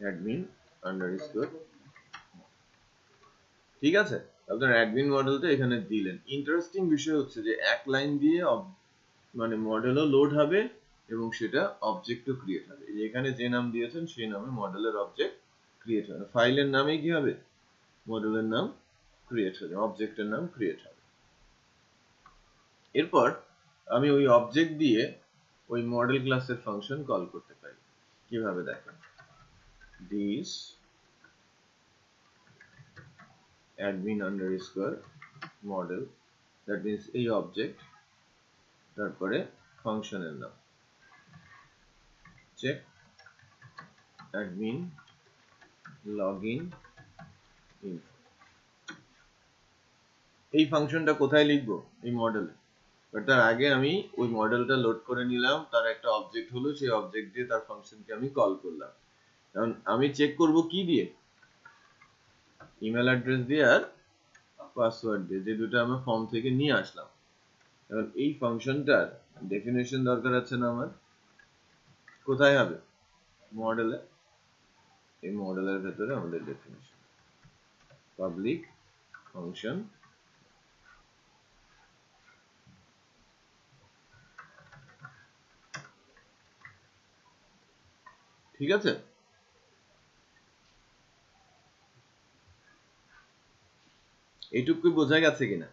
অ্যাডমিন আন্ডারস্কোর। ঠিক আছে, আপনার অ্যাডমিন মডেলটা এখানে দিলেন। ইন্টারেস্টিং বিষয় হচ্ছে যে এক লাইন দিয়ে মানে মডেলও লোড হবে এবং সেটা অবজেক্টও ক্রিয়েট হবে। এখানে যে নাম দিয়েছেন সেই নামে মডেলের অবজেক্ট ক্রিয়েট হবে। ফাইলের নামে কি হবে? মডেলের নাম ক্রিয়েট হবে, অবজেক্টের নাম ক্রিয়েট হবে। এরপর আমি ওই অবজেক্ট দিয়ে ওই মডেল ক্লাসের ফাংশন কল করতে পারি। কিভাবে দেখেন, this admin underscore model, that means এই অবজেক্ট, তারপরে ফাংশনের নাম চেক admin login info। এই ফাংশনটা কোথায় লিখবো? এই মডেলে। বাট তার আগে আমি ওই মডেলটা লোড করে নিলাম, তার একটা অবজেক্ট হলো, সেই অবজেক্ট দিয়ে তার ফাংশনকে আমি কল করলাম। কারণ আমি চেক করব কি দিয়ে? ইমেল অ্যাড্রেস দিয়ে আর পাসওয়ার্ড দিয়ে, যে দুটো আমরা ফর্ম থেকে নিয়ে আসলাম। এখন এই ফাংশনটার ডেফিনেশন দরকার আছে না আমার? কোথায় হবে? মডেলে। এই মডেলের ভেতরে আমাদের ডেফিনেশন পাবলিক ফাংশন ঠিক আছে। এইটুকু বোঝা গেছে কিনা?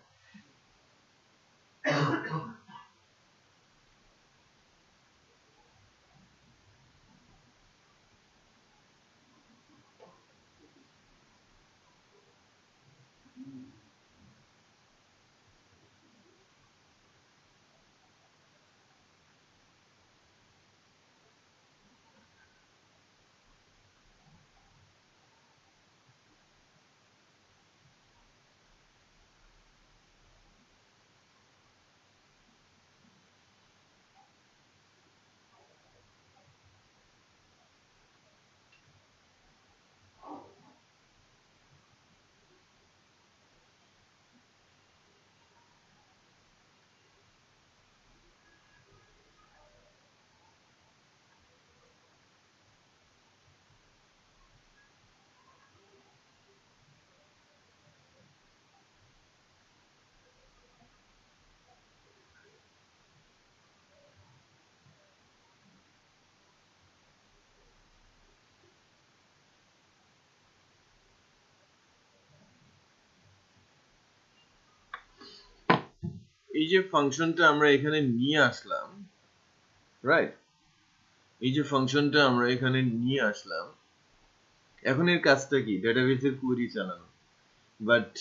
এই যে ফাংশনটা আমরা এখানে নিয়ে আসলাম, রাইট? এই যে ফাংশনটা আমরা এখানে নিয়ে আসলাম, এখন এর কাজটা কি? ডেটাবেসের কোয়েরি চালানো। বাট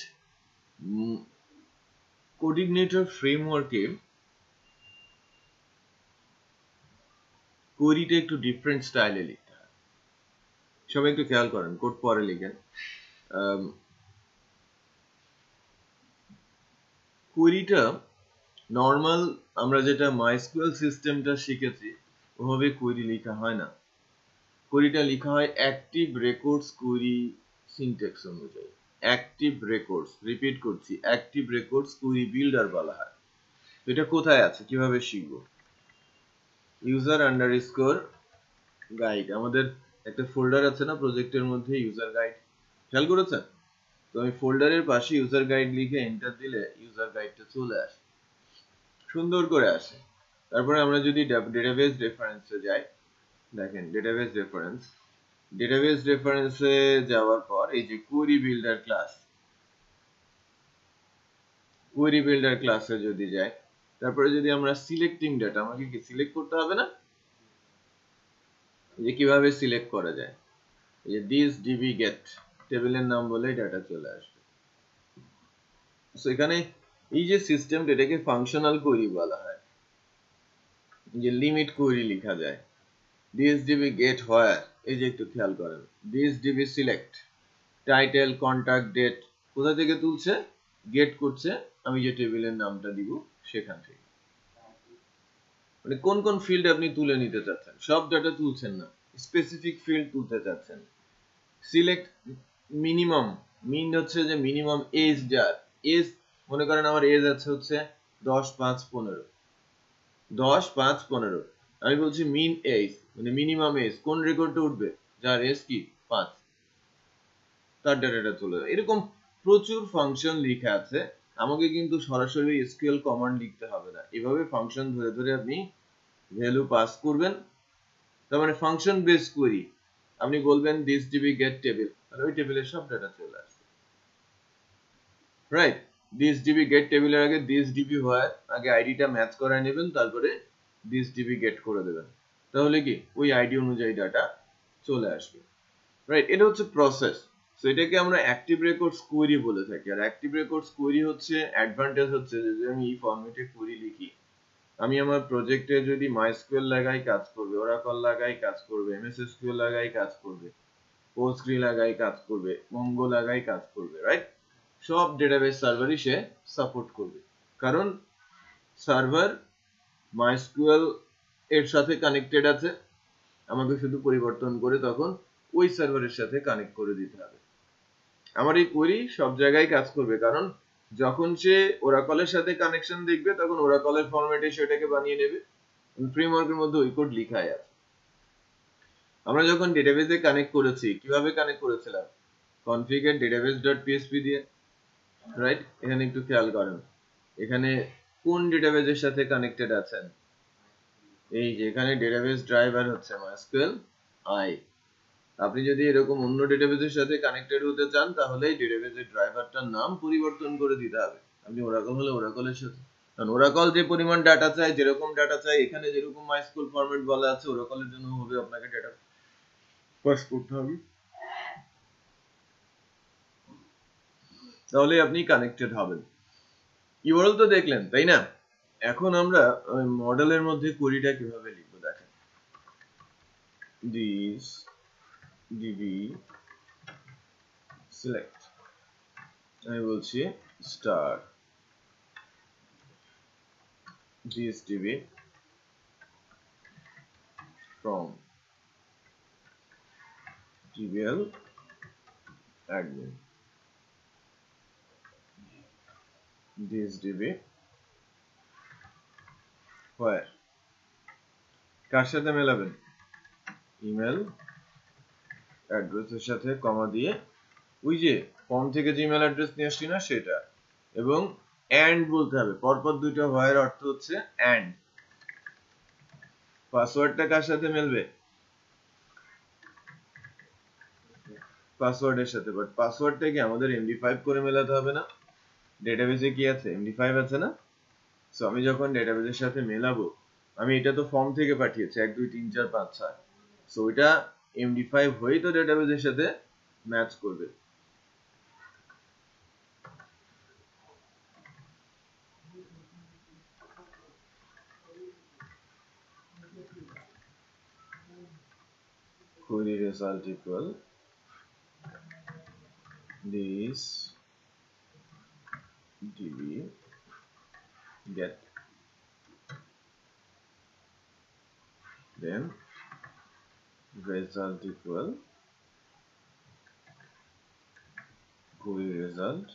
কোঅর্ডিনেটর ফ্রেমওয়ার্কে কোয়েরিটা একটু ডিফারেন্ট স্টাইলে লিখতে হয়। সবাই একটু খেয়াল করেন, কোড পরে লিখেন। কোয়েরিটা নর্মাল আমরা যেটা মাইস্কুয়েল সিস্টেমটা শিখেছি ওভাবে কোয়েরি লেখা হয় না। কোয়েরিটা লেখা হয় অ্যাক্টিভ রেকর্ডস কোয়েরি সিনট্যাক্স অনুযায়ী। অ্যাক্টিভ রেকর্ডস, রিপিট করছি, অ্যাক্টিভ রেকর্ডস কোয়েরি বিল্ডার বলা হয়। এটা কোথায় আছে, কিভাবে শিখবো? ইউজার আন্ডারস্কোর গাইড, আমাদের একটা ফোল্ডার আছে না প্রজেক্টের মধ্যে, ইউজার গাইড, খেয়াল করেছেন? তো আমি ফোল্ডারের পাশে ইউজার গাইড লিখে এন্টার দিলে ইউজার গাইডটা চলে আসে, সুন্দর করে আসে। তারপরে আমরা যদি ডেটাবেস রেফারেন্সে যাই, দেখেন ডেটাবেস রেফারেন্স, ডেটাবেস রেফারেন্সে যাওয়ার পর এই যে query builder class, query builder ক্লাসে যদি যাই, তারপরে যদি আমরা সিলেক্টিং ডাটা, আমাকে কি সিলেক্ট করতে হবে না? যে কিভাবে সিলেক্ট করা যায়, এই যে দিস ডিবি গেট, টেবিলের নাম বলে ডাটা চলে আসবে। সো এখানে এই যে সিস্টেম, এটাকে ফাংশনাল কোয়েরি বলা হয়। যে লিমিট কোয়েরি লেখা যায়, ডিএসডিবি গেট হোয়ার, এই যে একটু খেয়াল করেন, DSDB select title contact date, কোথা থেকে তুলছে? গেট করছে আমি যে টেবিলের নামটা দিব সেখান থেকে। মানে কোন কোন ফিল্ড আপনি তুলে নিতে চাচ্ছেন, সব ডাটা তুলছেন না, স্পেসিফিক ফিল্ড তুলতে চাচ্ছেন। সিলেক্ট মিনিমাম, মিন হচ্ছে যে মিনিমাম এজ, যার এজ মনে করেন আমার এজ আছে হচ্ছে দশ পাঁচ পনেরো, দশ পাঁচ পনেরো, আমি বলছি মিন এজ মানে মিনিমাম এজ, কোন রেকর্ডটা উঠবে? যার এজ কি পাঁচ, তার ডাটাটা চলে যাবে। এরকম প্রচুর ফাংশন লেখা আছে, আমাকে কিন্তু সরাসরি এসকিউএল কমান্ড লিখতে হবে না, এভাবে ফাংশন ধরে ধরে আপনি ভ্যালু পাস করবেন। তার মানে ফাংশন বেস কোয়েরি, আপনি বলবেন দিস ডিবি গেট টেবিল, তাহলে ওই টেবিলের সব ডাটা চলে আসবে, রাইট। দিস ডিবি গেট টেবিলের আগে দিস ডিবি হোয়ার, আগে আইডিটা ম্যাচ করায় নেবেন, তারপরে দিস ডিবি গেট করে দেবেন, তাহলে কি ওই আইডি অনুযায়ী ডাটা চলে আসবে, রাইট। এটা হচ্ছে প্রসেস। সো এটাকে আমরা অ্যাক্টিভ রেকর্ডস কোয়েরি বলে থাকি। আর অ্যাক্টিভ রেকর্ডস কোয়েরি হচ্ছে অ্যাডভান্টেজ হচ্ছে যদি আমি এই ফরম্যাটে কোয়েরি লিখি, আমি আমার প্রজেক্টে যদি মাইস্কুয়েল লাগাই কাজ করবে, ওরাকল লাগাই কাজ করবে, এমএস এসকিউএল লাগাই কাজ করবে, পোস্টগ্রি লাগাই কাজ করবে, মঙ্গো লাগাই কাজ করবে, রাইট। সব ডেটাবেস সার্ভারই সে সাপোর্ট করবে, কারণ সার্ভার মাইস্কুয়েল এর সাথে কানেক্টেড আছে, আমাকে শুধু পরিবর্তন করে তখন ওই সার্ভারের সাথে কানেক্ট করে দিতে হবে। আমার এই কোয়েরি সব জায়গায় কাজ করবে, কারণ যখন সে ওরাকলের সাথে কানেকশন দেখবে তখন ওরাকলের ফরম্যাটে সেটাকে বানিয়ে নেবে, ফ্রেমওয়ার্কের মধ্যে ওই কোড লেখাই আছে। আমরা যখন ডেটাবেসে কানেক্ট করেছি, কিভাবে কানেক্ট করেছিলাম? কনফিগার ডেটাবেস ডট পিএইচপি দিয়ে, রাইট। এখানে একটু খেয়াল করেন, এখানে কোন ডেটাবেসের সাথে কানেক্টেড আছেন, এই যে এখানে ডেটাবেস ড্রাইভার হচ্ছে মাইস্কুয়েল আই। আপনি যদি এরকম অন্য ডেটাবেসের সাথে কানেক্টেড হতে চান, তাহলে এই ডেটাবেসের ড্রাইভারটার নাম পরিবর্তন করে দিতে হবে। আপনি ওরাকল হলে ওরাকলের সাথে, কারণ ওরাকল যে পরিমাণ ডাটা চাই, যেরকম ডাটা চাই, এখানে যেরকম মাইস্কুয়েল ফরম্যাট বলা আছে, ওরাকলের জন্য হবে আপনাকে ডাটা পাস করতে হবে, তাহলে আপনি কানেক্টেড হবেন। ইউআরএল তো দেখলেন, তাই না? এখন আমরা মডেলের মধ্যে কোয়েরিটা কিভাবে লিখব দেখেন। দিস ডিবি সিলেক্ট, আমি বলছি star this DB from DBL admin, this DB where, কার সাথে মেলাবেন? ইমেল অ্যাড্রেসের সাথে কমা দিয়ে, ওই যে ফর্ম থেকে যে ইমেল অ্যাড্রেস নিয়ে আসছি না সেটা, এবং অ্যান্ড বলতে হবে, পরপর দুটো হোয়ার অর্থ হচ্ছে অ্যান্ড। পাসওয়ার্ডটা কার সাথে মেলবে? পাসওয়ার্ডের সাথে, বাট পাসওয়ার্ডটা কি আমাদের এমডি ফাইভ করে মেলাতে হবে না? ডেটাবেসে কি আছে? এমডি ফাইভ আছে না? সো আমি যখন ডেটাবেসের সাথে মেলাবো, আমি এটা তো ফর্ম থেকে পাঠিয়েছি এক দুই তিন চার পাঁচ ছয়, সো এটা এমডি ফাইভ হয়েই তো ডেটাবেসের সাথে ম্যাচ করবে। query result equal this db get, then result equal query result।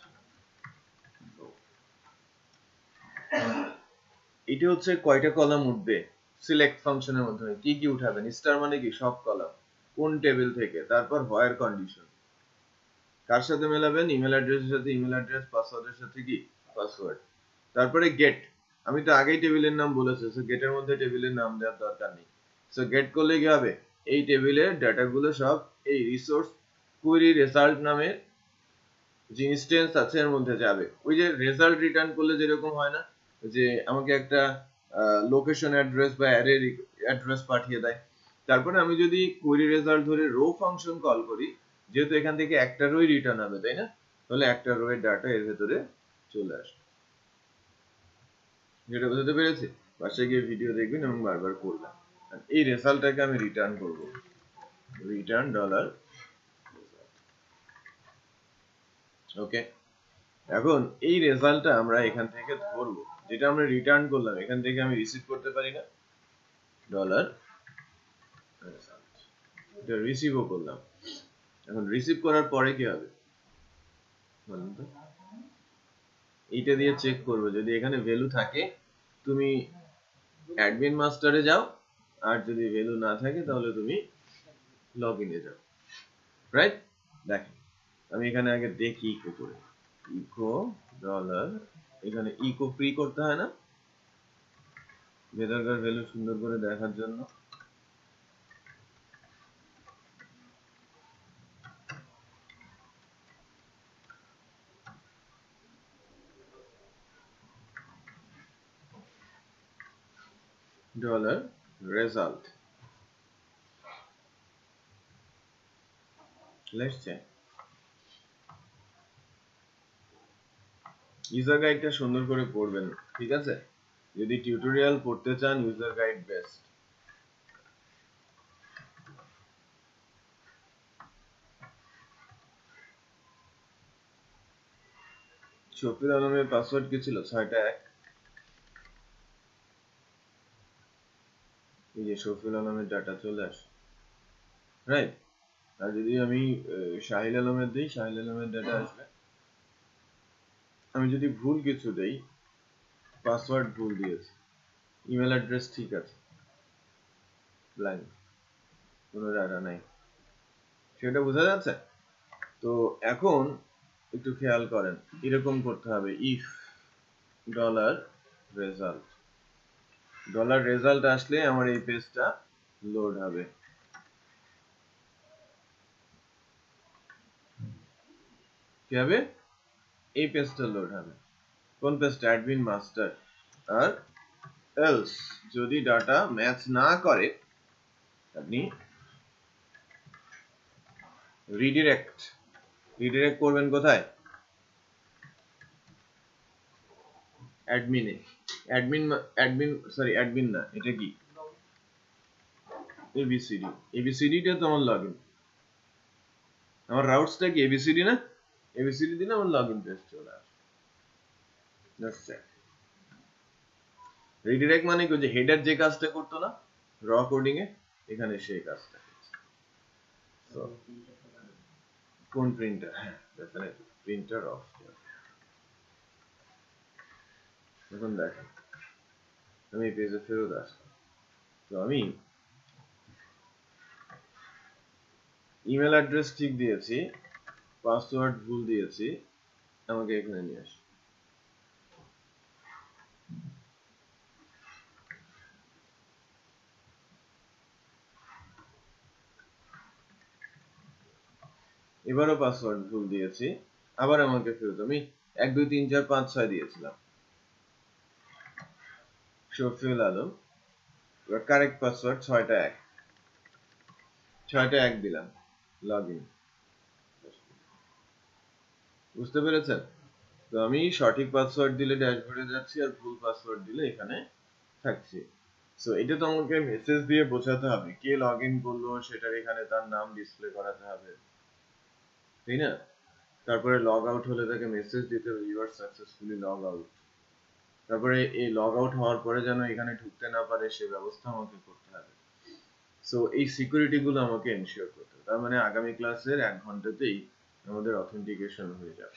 এটা হচ্ছে কয়টা কলাম উঠবে সিলেক্ট ফাংশনের মাধ্যমে, কি কি উঠাবেন? স্টার মানে কি সব কলাম, কোন টেবিল থেকে, তারপর হোয়ার কন্ডিশন, কার সাথে মেলাবেন? ইমেল অ্যাড্রেসের সাথে ইমেল অ্যাড্রেস, পাসওয়ার্ডের সাথে কি পাসওয়ার্ড, তারপরে গেট, আমি তো আগেই টেবিলের নাম বলেছি, সো গেটের মধ্যে টেবিলের নাম দেওয়ার দরকার নেই। সো গেট করলে কি হবে? এই টেবিলের ডাটাগুলো সব এই রিসোর্স কোয়েরি রেজাল্ট নামে যে ইনস্ট্যান্স আছে এর মধ্যে যাবে। ওই যে রেজাল্ট রিটার্ন করলে যেরকম হয় না, যে আমাকে একটা লোকেশন অ্যাড্রেস বা অ্যারে অ্যাড্রেস পাঠিয়ে দেয়, তারপরে আমি যদি কোয়েরি রেজাল্ট ধরে রো ফাংশন কল করি, যেহেতু এখান থেকে একটা রোই রিটার্ন হবে, তাই না? তাহলে একটা রো এর ডাটা এর ভেতরে চলে আসে। যেটা বুঝতে পেরেছি? পাশে গিয়ে ভিডিও দেখবেন এবং বারবার করবেন। এই রেজাল্টটাকে আমি রিটার্ন করব, রিটার্ন ডলার। ওকে, এখন এই রেজাল্টটা আমরা এখান থেকে ধরবো, যেটা আমরা রিটার্ন করলাম এখান থেকে আমি রিসিভ করতে পারি না, ডলার রেজাল্ট, এটা রিসিভও করলাম। এখন রিসিভ করার পরে কি হবে বলুন তো? এইটা দিয়ে চেক করবো, যদি এখানে ভ্যালু থাকে তুমি অ্যাডমিন মাস্টারে যাও, আর যদি ভ্যালু না থাকে তাহলে তুমি লগ ইনে যাও। রাইট? দেখেন আমি এখানে আগে দেখি ইকো করে, ইকো ডলার, এখানে ইকো ফ্রি করতে হয় না ভেতরকার ভ্যালু সুন্দর করে দেখার জন্য। Dollar result, let's check. User গাইডটা সুন্দর করে পড়বেন, ঠিক আছে? যদি টিউটোরিয়াল পড়তে চান ইউজার গাইড বেস্ট। শফিউল আলমের পাসওয়ার্ড কি ছিল? ছয়টা এক। এই যে শফিউল আলমের ডাটা চলে আসে, রাইট? আর যদি আমি শাহিল আলমের দিই, শাহিল আলমের ডাটা আসবে। আমি যদি ভুল কিছু দেই, পাসওয়ার্ড ভুল দিয়েছি, ইমেল অ্যাড্রেস ঠিক আছে, ব্ল্যাঙ্ক, কোনো ডাটা নাই, সেটা বোঝা যাচ্ছে? তো এখন একটু খেয়াল করেন, এরকম করতে হবে, if dollar result, dollar result আসলে আমার এই পেজটা লোড হবে। কি হবে? এই পেজটা লোড হবে। কোন পেজটা? Admin master. আর এলস যদি ডাটা ম্যাচ না করে আপনি রিডিরেক্ট, রিডিরেক্ট করবেন কোথায়? অ্যাডমিনে। অ্যাডমিন অ্যাডমিন সরি অ্যাডমিন না, এটা কি? এবিসিডি। এবিসিডিটা তো আমার লগইন, আমার রাউটসটা কি এবিসিডি না? এবিসিডি দিলে আমার লগইন পেজ চলে আসে। Just check. রিডিরেক্ট মানে কি? যে হেডার যে কাজটা করতো না র কোডিং এ, এখানে সেই কাজটা করছে। সো কোন প্রিন্টার? হ্যাঁ ডেফিনেটলি প্রিন্টার অফ। এখন দেখেন আমি এই পেজে ফেরত আসলাম, তো আমি ইমেল অ্যাড্রেস ঠিক দিয়েছি, পাসওয়ার্ড ভুল দিয়েছি, আমাকে এখানে নিয়ে আসি। এবারও পাসওয়ার্ড ভুল দিয়েছি, আবার আমাকে ফেরত, আমি এক দুই তিন চার পাঁচ ছয় দিয়েছিলাম, শফিউল আলম, এবার কারেক্ট পাসওয়ার্ড ছয়টা এক, ছয়টা এক দিলাম, লগ ইন। বুঝতে পেরেছেন? তো আমি সঠিক পাসওয়ার্ড দিলে ড্যাশবোর্ডে যাচ্ছি, আর ভুল পাসওয়ার্ড দিলে এখানে থাকছি। সো এটা তো আমাকে মেসেজ দিয়ে বোঝাতে হবে, কে লগ ইন করলো সেটার এখানে তার নাম ডিসপ্লে করাতে হবে, তাই না? তারপরে লগ আউট হলে তাকে মেসেজ দিতে হবে you are successfully log out. তারপরে এই লগ আউট হওয়ার পরে যেন এখানে ঢুকতে না পারে সে ব্যবস্থা আমাকে করতে হবে। সো এই সিকিউরিটি গুলো আমাকে এনশিওর করতে হবে। তার মানে আগামী ক্লাসের এক ঘন্টাতেই আমাদের অথেন্টিকেশন হয়ে যাবে।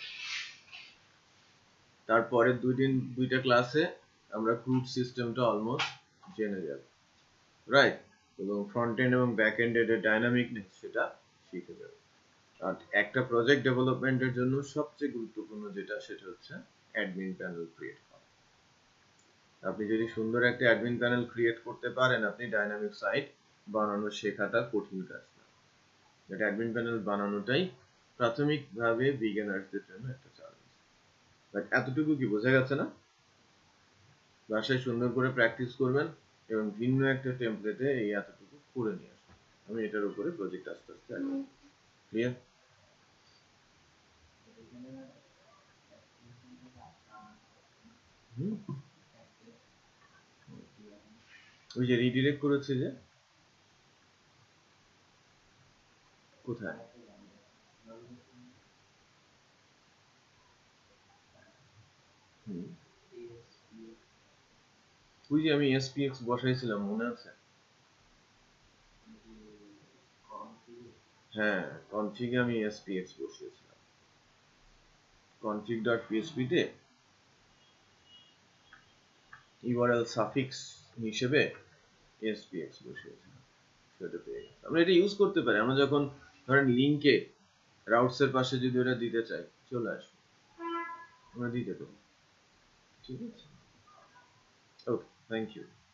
তারপরে দুই দিন দুইটা ক্লাসে আমরা ক্রুড সিস্টেমটা অলমোস্ট জেনে যাব, রাইট? এবং ফ্রন্ট এন্ড এবং ব্যাক এন্ড এর ডাইনামিকনেস সেটা শিখে যাব। আর একটা প্রজেক্ট ডেভেলপমেন্টের জন্য সবচেয়ে গুরুত্বপূর্ণ যেটা, সেটা হচ্ছে অ্যাডমিন প্যানেল ক্রিয়েট করা। আপনি যদি সুন্দর একটা অ্যাডমিন প্যানেল ক্রিয়েট করতে পারেন, আপনি ডাইনামিক সাইট বানানো শেখাটা কঠিন কাজ না। এটা অ্যাডমিন প্যানেল বানানোটাই প্রাথমিকভাবে বিগিনারদের জন্য একটা চ্যালেঞ্জ। বাট এতটুকু কি বোঝা গেছে না? বাসায় সুন্দর করে প্র্যাকটিস করবেন এবং ভিন্ন একটা টেমপ্লেটে এই এতটুকু করে নিয়ে আসবেন। আমি এটার উপরে প্রজেক্ট আস্তে আস্তে আগাবো। ক্লিয়ার? ওই যে রিডিরেক্ট করেছে যে, কোথায়? হুম, ওই যে আমি এসপিএক্স বসাইছিলাম, মনে আছে? হ্যাঁ, কনফিগে আমি এসপিএক্স বসিয়েছিলাম। config.php তে ইউআরএল সাফিক্স হিসেবে এসপিএক্স বসিয়েছিলাম, সেটা পেয়ে গেছি। আমরা এটা ইউজ করতে পারি, আমরা যখন ধরেন লিংকে রাউটস এর পাশে যদি ওটা দিতে চাই চলে আসো, আমরা দিতে দেবো। ঠিক আছে, ওকে, থ্যাংক ইউ।